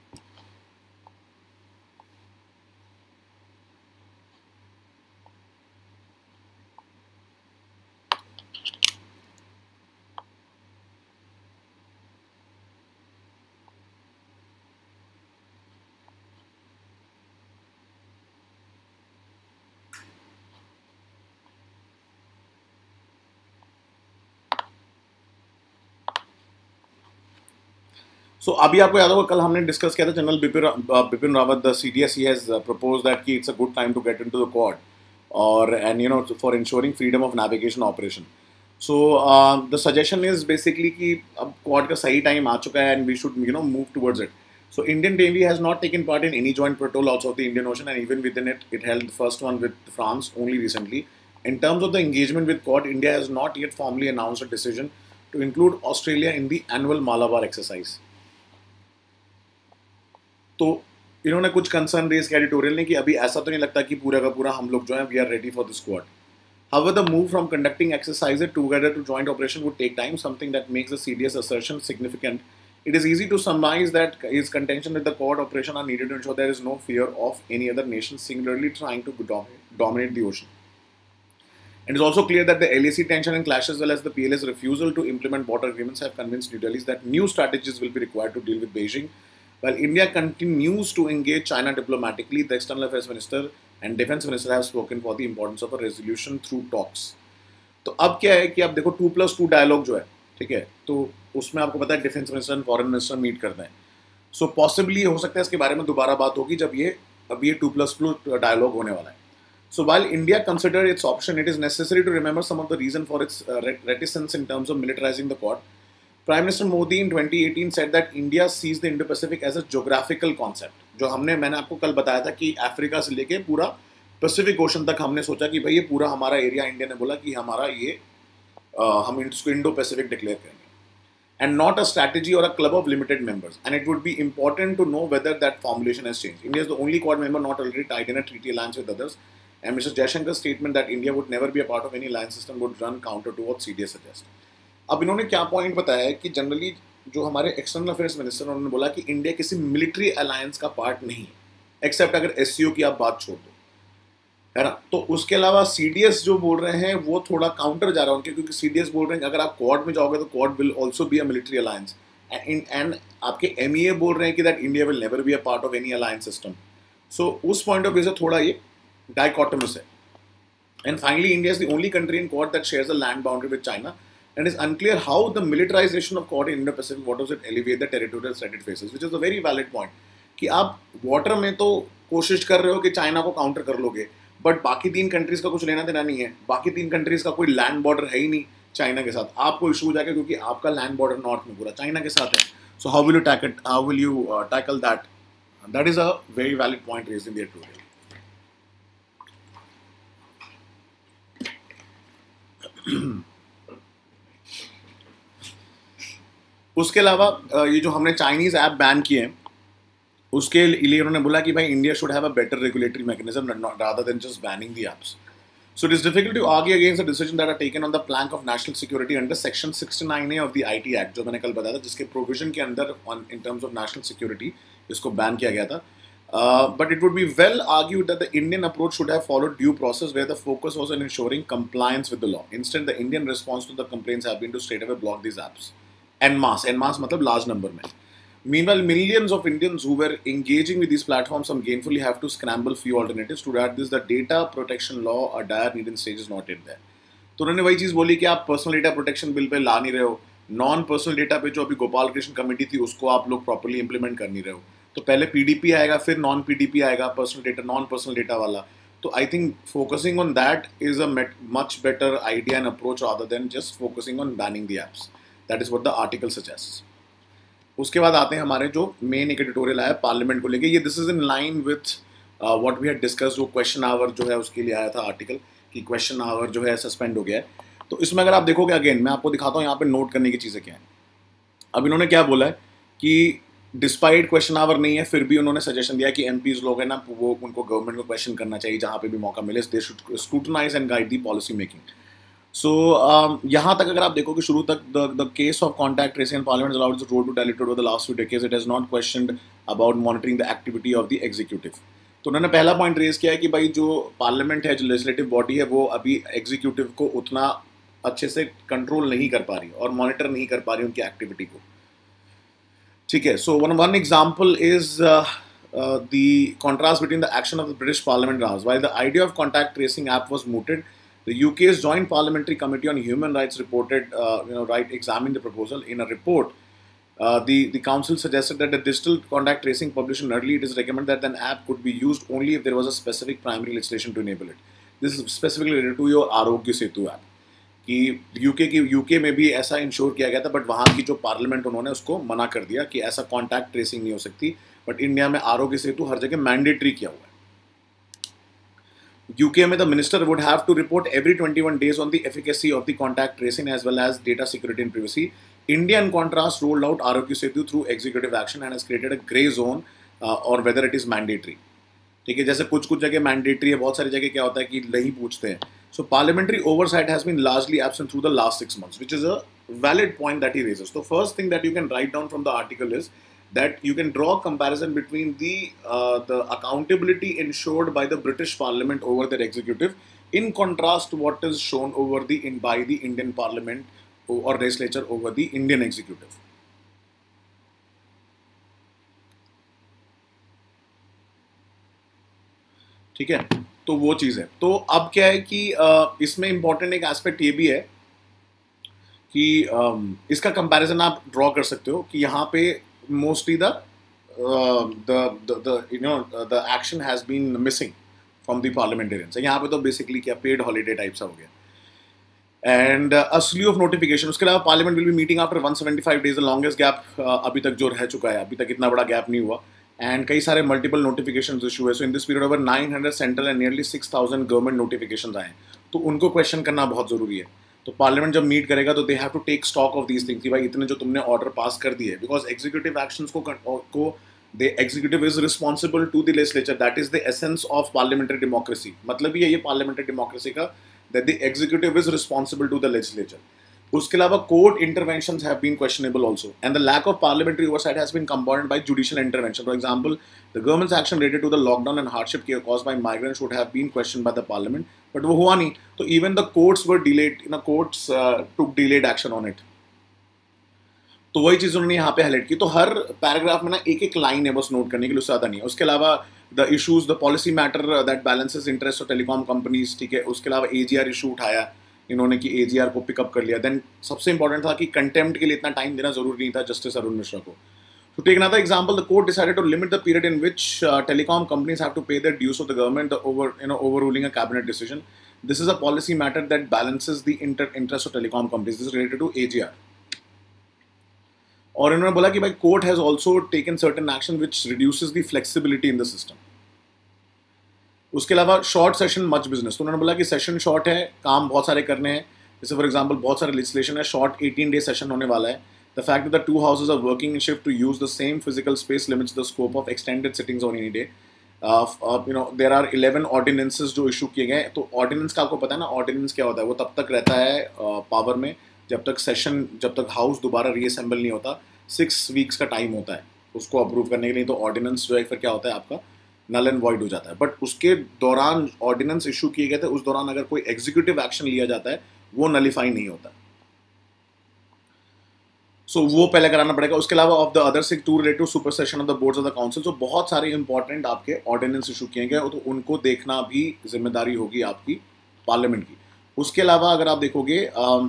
So so, अभी आपको याद होगा कल हमने डिस्कस किया था, General Bipin Bipin Rawat the C D S he has propose that कि it's a good time to get into the Quad और and you know for ensuring freedom of navigation operation. So the suggestion is basically कि अब Quad का सही time आ चुका है and we should you know move towards it. So Indian Navy has not taken part in any joint patrol outside the Indian Ocean, and even within it, it held the first one with France only recently. In terms of the engagement with Quad, India has not yet formally announced a decision to include Australia in the annual Malabar exercise. तो इन्होंने कुछ concern raise किया editorial ने कि अभी ऐसा तो नहीं लगता कि पूरा का पूरा हम लोग जो है we are ready for this squad. However, the move from conducting exercises together to joint operation would take time, something that makes the C D S assertion significant. It is easy to surmise that his contention with the Quad operation are needed to ensure there is no fear of any other nation singularly trying to dominate the ocean. And it is also clear that the L A C tension and clash as well as the P L A's refusal to implement border agreements have convinced New Delhi that new strategies will be required to deal with Beijing. While India continues to engage China diplomatically, the External Affairs Minister and Defense Minister have spoken for the importance of a resolution through talks. तो अब क्या है कि आप देखो two plus two dialogue जो है, ठीक है, तो उसमें आपको पता है defence minister and foreign minister meet करते हैं। सो so, पॉसिबली हो सकता है इसके बारे में दोबारा बात होगी जब ये अब ये टू प्लस टू डायलॉग होने वाला है। So while India consider its option, it is necessary to remember some of the reason for its reticence in terms of militarising the Quad. Prime Minister Modi in twenty eighteen said that India sees the Indo-Pacific as a geographical concept. जो हमने मैंने आपको कल बताया था कि Africa से लेके पूरा पैसिफिक ओशन तक हमने सोचा कि भाई ये पूरा हमारा एरिया, इंडिया ने बोला कि हमारा ये uh, हम इसको इंडो पैसिफिक डिक्लेयर करेंगे, एंड नॉट अ स्ट्रैटेजी और a club of limited members, and it would be important to know whether that formulation has changed. India is the only Quad member not already tied in a treaty alliance with others, and Mister Jaishankar's statement that India would never be a part of any alliance system would run counter to what C D S suggests. अब इन्होंने क्या point बताया है कि generally जो हमारे external affairs minister उन्होंने बोला कि इंडिया किसी मिलिट्री अलायंस का पार्ट नहीं है, एक्सेप्ट अगर एससीओ की आप बात छोड़ दो, है ना. तो उसके अलावा सीडीएस जो बोल रहे हैं वो थोड़ा काउंटर जा रहा है उनके, क्योंकि सीडीएस बोल रहे हैं अगर आप क्वाड में जाओगे तो Quad will also be a military alliance, and आपके एमईए बोल रहे हैं कि that India will never be a part of any alliance system. So उस पॉइंट ऑफ व्यू से थोड़ा ये डाइकोटमस है. And finally India is the only country in Quad that shares a land boundary with China. And it's unclear how the militarization of Quad in Indo-Pacific waters will alleviate the territorial threat it faces, which is a very valid point. कि आप water में तो कोशिश कर रहे हो कि China को काउंटर कर लोगे, बट बाकी तीन कंट्रीज का कुछ लेना देना नहीं है. बाकी तीन कंट्रीज का कोई लैंड बॉर्डर है ही नहीं चाइना के साथ. आपको इशू हो जाएगा क्योंकि आपका लैंड बॉर्डर नॉर्थ में पूरा चाइना के साथ है. So how will you tackle how will you tackle that? That is a very valid point raised in the editorial. उसके अलावा ये जो हमने चाइनीज ऐप बैन किए हैं उसके लिए उन्होंने बोला कि भाई India should have a better regulatory mechanism rather than just banning the apps. So it is difficult to argue against the decision that are taken on the plank of national security under section sixty nine A of the IT act, जो मैंने कल बताया था, जिसके provision के अंदर on in terms of national security इसको ban किया गया था. Uh, but it would be well argued that the Indian approach should have followed due process where the focus was on ensuring compliance with the law. Instead, the Indian response to the complaints have been to straight away block these apps. En masse. En masse matlab large number mein. Meanwhile, millions of Indians who were engaging with these platforms some gainfully have to scramble few alternatives. To add this, the data protection law, a dire need in stage is not yet there. तो उन्होंने वही चीज़ बोली कि आप personal data protection bill pay ला नहीं रहे हो, non personal data पे जो अभी गोपाल कृष्ण कमेटी थी उसको आप लोग प्रॉपर्ली इंप्लीमेंट कर नहीं रहे हो. तो पहले पीडीपी आएगा, फिर नॉन पीडीपी आएगा, personal data non personal data वाला. तो I think focusing on that is a much better idea and approach rather than just focusing on banning the apps. That is what the article suggests. उसके बाद आते हैं हमारे जो main एक editorial आया पार्लियामेंट को लेके. ये this is in line with what we had discuss. जो क्वेश्चन आवर जो है उसके लिए आया था आर्टिकल कि क्वेश्चन आवर जो है सस्पेंड हो गया है. तो इसमें अगर आप देखोगे, अगेन मैं आपको दिखाता हूँ यहाँ पे नोट करने की चीज़ें क्या है. अब इन्होंने क्या बोला है कि डिस्पाइट क्वेश्चन आवर नहीं है, फिर भी उन्होंने सजेशन दिया कि एमपीज लोग हैं ना, वो उनको गवर्नमेंट को क्वेश्चन करना चाहिए जहाँ पे भी मौका मिले. They should scrutinize and guide the policy making. So यहाँ तक अगर आप देखोगे शुरू तक, the case of contact tracing in parliament is allowed the road to dilated over the last few decades. It has not questioned about monitoring the activity of the executive. तो उन्होंने पहला पॉइंट रेज किया है कि भाई जो parliament है, जो लेजिस्लेटिव बॉडी है, वो अभी एग्जीक्यूटिव को उतना अच्छे से कंट्रोल नहीं कर पा रही और मॉनिटर नहीं कर पा रही उनकी एक्टिविटी को. ठीक है. So one one example is the contrast between the action of the British parliament राज. While the idea of contact tracing app was mooted, the U K's Joint Parliamentary Committee on Human Rights reported, uh, you know, right, examined the proposal. In a report, uh, the the council suggested that the digital contact tracing published in early, it is recommended that an app could be used only if there was a specific primary legislation to enable it. This is specifically related to your Arogya Setu app. कि UK की UK में भी ऐसा ensure किया गया था, but वहाँ की जो पार्लियामेंट उन्होंने उसको मना कर दिया कि ऐसा कॉन्टैक्ट ट्रेसिंग नहीं हो सकती. बट इंडिया में आरोग्य सेतु हर जगह मैंडेटरी किया हुआ है. यूके में the minister would have to report every twenty-one days on the efficacy of the contact tracing as well as data security and privacy. India in contrast rolled out Arogya Setu through executive action and has created a grey zone uh, or whether it is mandatory. ठीक है. जैसे कुछ कुछ जगह mandatory है, बहुत सारी जगह क्या होता है कि नहीं पूछते हैं. So parliamentary oversight has been largely absent through the last six months, which is a valid point that he raises. So first thing that you can write down from the article is that you can draw a comparison between the uh, the accountability ensured by the British Parliament over their executive, in contrast to what is shown over the in by the Indian Parliament or legislature over the Indian executive. ठीक है. तो वो चीज़ है. तो अब क्या है कि इसमें इंपॉर्टेंट एक एस्पेक्ट ये भी है कि इसका कंपैरिजन आप ड्रॉ कर सकते हो कि यहाँ पे mostly the the you know the action has been missing from the parliamentarians. यहाँ पे तो बेसिकली क्या पेड हॉलीडे टाइप सा हो गया. And a slew of notification. उसके अलावा parliament will be meeting after one seventy-five days, the longest gap अभी तक जो रह चुका है. अभी तक इतना बड़ा गैप नहीं हुआ. एंड कई सारे मल्टीपल नोटिफिकेशंस इशू है. So in this period over nine hundred central and nearly six thousand government notifications आए. तो उनको क्वेश्चन करना बहुत ज़रूरी है. तो पार्लियामेंट जब मीट करेगा तो they have to take stock of these things कि भाई इतने जो तुमने ऑर्डर पास कर दिए, बिकॉज एग्जीक्यूटिव एक्शंस को को the executive is responsible to the legislature. That is the essence of parliamentary democracy. मतलब ये ये पार्लियामेंट्री डेमोक्रेसी का, that the executive is responsible to the legislature. उसके अलावा court interventions have been questionable also, and the lack of parliamentary oversight has been compounded by judicial intervention. For example, the government's action related to the lockdown and hardship caused by migrants would have been questioned bye the parliament, but वो हुआ नहीं. तो even the courts were delayed, you know courts took delayed action on it. तो वही चीज़ उन्होंने यहाँ पे highlight की. तो हर पैराग्राफ में ना एक एक लाइन है बस नोट करने के लिए, उससे ज़्यादा नहीं है. उसके अलावा the issues, the policy matter that balances interest of telecom companies. ठीक है. उसके अलावा एजीआर इशू उठाया इन्होंने कि एजीआर को पिकअप कर लिया. देन सबसे इंपॉर्टेंट था कि कंटेम्प्ट के लिए इतना टाइम देना जरूरी नहीं था जस्टिस अरुण मिश्रा को. To take another example, the court decided to limit the period in which uh, telecom companies have to pay their dues to the government, the over, you know, overruling a cabinet decision. This is a policy matter that balances the inter interest of telecom companies. This is related to A G R. और इन्होंने बोला कि भाई court has also taken certain action which reduces the flexibility in the system. उसके अलावा short session much business. तो उन्होंने बोला कि सेशन शॉर्ट है, काम बहुत सारे करने हैं. जैसे फॉर एग्जांपल बहुत सारे लेजिस्लेशन है, शॉर्ट eighteen डे सेशन होने वाला है. The fact that the two houses are working in shift to use the same physical space limits the scope of extended sittings on any day. Uh, uh, you know, there are eleven ordinances जो issue किए गए. तो ordinance का आपको पता है ना, ordinance क्या होता है? वो तब तक रहता है पावर uh, में जब तक सेशन, जब तक हाउस दोबारा रीअसेंबल नहीं होता. सिक्स वीक्स का टाइम होता है उसको अप्रूव करने के लिए. तो ऑर्डिनेंस जो है फिर क्या होता है आपका नल एंड वॉइड हो जाता है। बट उसके दौरान ऑर्डिनेंस इशू किए गए थे, उस दौरान अगर कोई एग्जीक्यूटिव एक्शन लिया जाता है वो नलीफाई नहीं होता। सो so, वो पहले कराना पड़ेगा। उसके अलावा of the other six to related supersession of the boards of the council, जो बहुत सारे इंपॉर्टेंट आपके ऑर्डिनेंस इशू किए गए, तो उनको देखना भी जिम्मेदारी होगी आपकी पार्लियामेंट की। उसके अलावा अगर आप देखोगे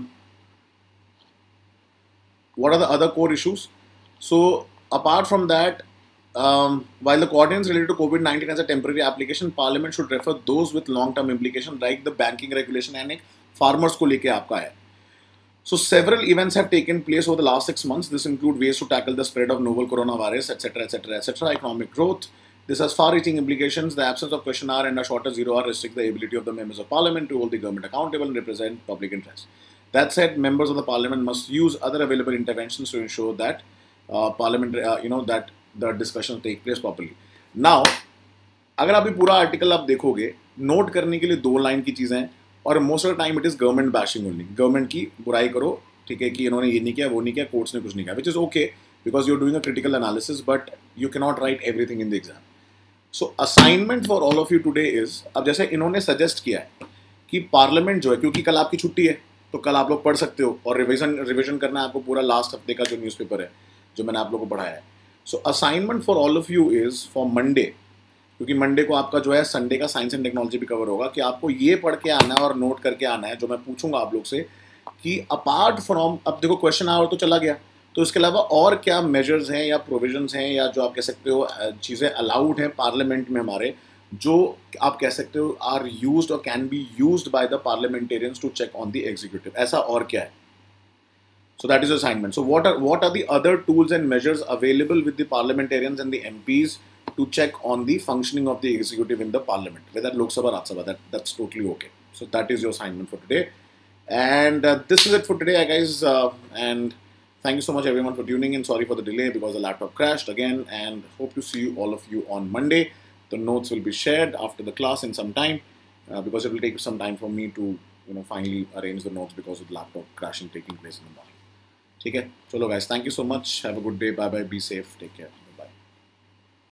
what are the other core issues, so apart from that, Um, while the coordinates related to COVID nineteen as a temporary application, Parliament should refer those with long-term implication, like the banking regulation and एक farmers को लेके आपका है. So several events have taken place over the last six months. This include ways to tackle the spread of novel coronavirus, et cetera, et cetera, et cetera. Economic growth. This has far-reaching implications. The absence of question hour and a shorter zero hour restrict the ability of the members of Parliament to hold the government accountable and represent public interest. That said, members of the Parliament must use other available interventions to ensure that uh, Parliament, uh, you know, that the discussion take place properly. Now, अगर आप ये पूरा article आप देखोगे, note करने के लिए दो लाइन की चीज़ें हैं, और most of the time it is government bashing only. Government की बुराई करो, ठीक है, कि इन्होंने ये नहीं किया, वो नहीं किया, कोर्ट्स ने कुछ नहीं किया, which is okay because you are doing a critical analysis, but you can not write everything in the exam. So assignment for all of you today is, अब जैसे इन्होंने सजेस्ट किया है कि पार्लियामेंट जो है, क्योंकि कल आपकी छुट्टी है तो कल आप लोग पढ़ सकते हो, और रिविजन रिविजन करना है आपको पूरा लास्ट हफ्ते का जो न्यूज़पेपर है जो मैंने आप लोगों को पढ़ाया है। So assignment for all of you is for Monday, क्योंकि मंडे को आपका जो है संडे का साइंस एंड टेक्नोलॉजी भी कवर होगा, कि आपको ये पढ़ के आना है और नोट करके आना है जो मैं पूछूंगा आप लोग से, कि अपार्ट फ्रॉम, अब देखो क्वेश्चन आवर तो चला गया, तो इसके अलावा और क्या मेजर्स हैं या प्रोविजंस हैं या जो आप कह सकते हो चीज़ें अलाउड हैं पार्लियामेंट में हमारे, जो आप कह सकते हो आर यूज्ड और can be used by the parliamentarians to check on the executive, ऐसा और क्या है। So that is assignment. So what are what are the other tools and measures available with the parliamentarians and the M Ps to check on the functioning of the executive in the parliament, whether Lok Sabha or Rajya Sabha? That that's totally okay. So that is your assignment for today, and uh, this is it for today, guys. Uh, and thank you so much everyone for tuning in. Sorry for the delay because the laptop crashed again, and hope to see you all of you on Monday. The notes will be shared after the class in some time uh, because it will take some time for me to you know finally arrange the notes because of the laptop crashing taking place in the morning. ठीक है, चलो guys, thank you so much, have a good day, bye bye, be safe, take care.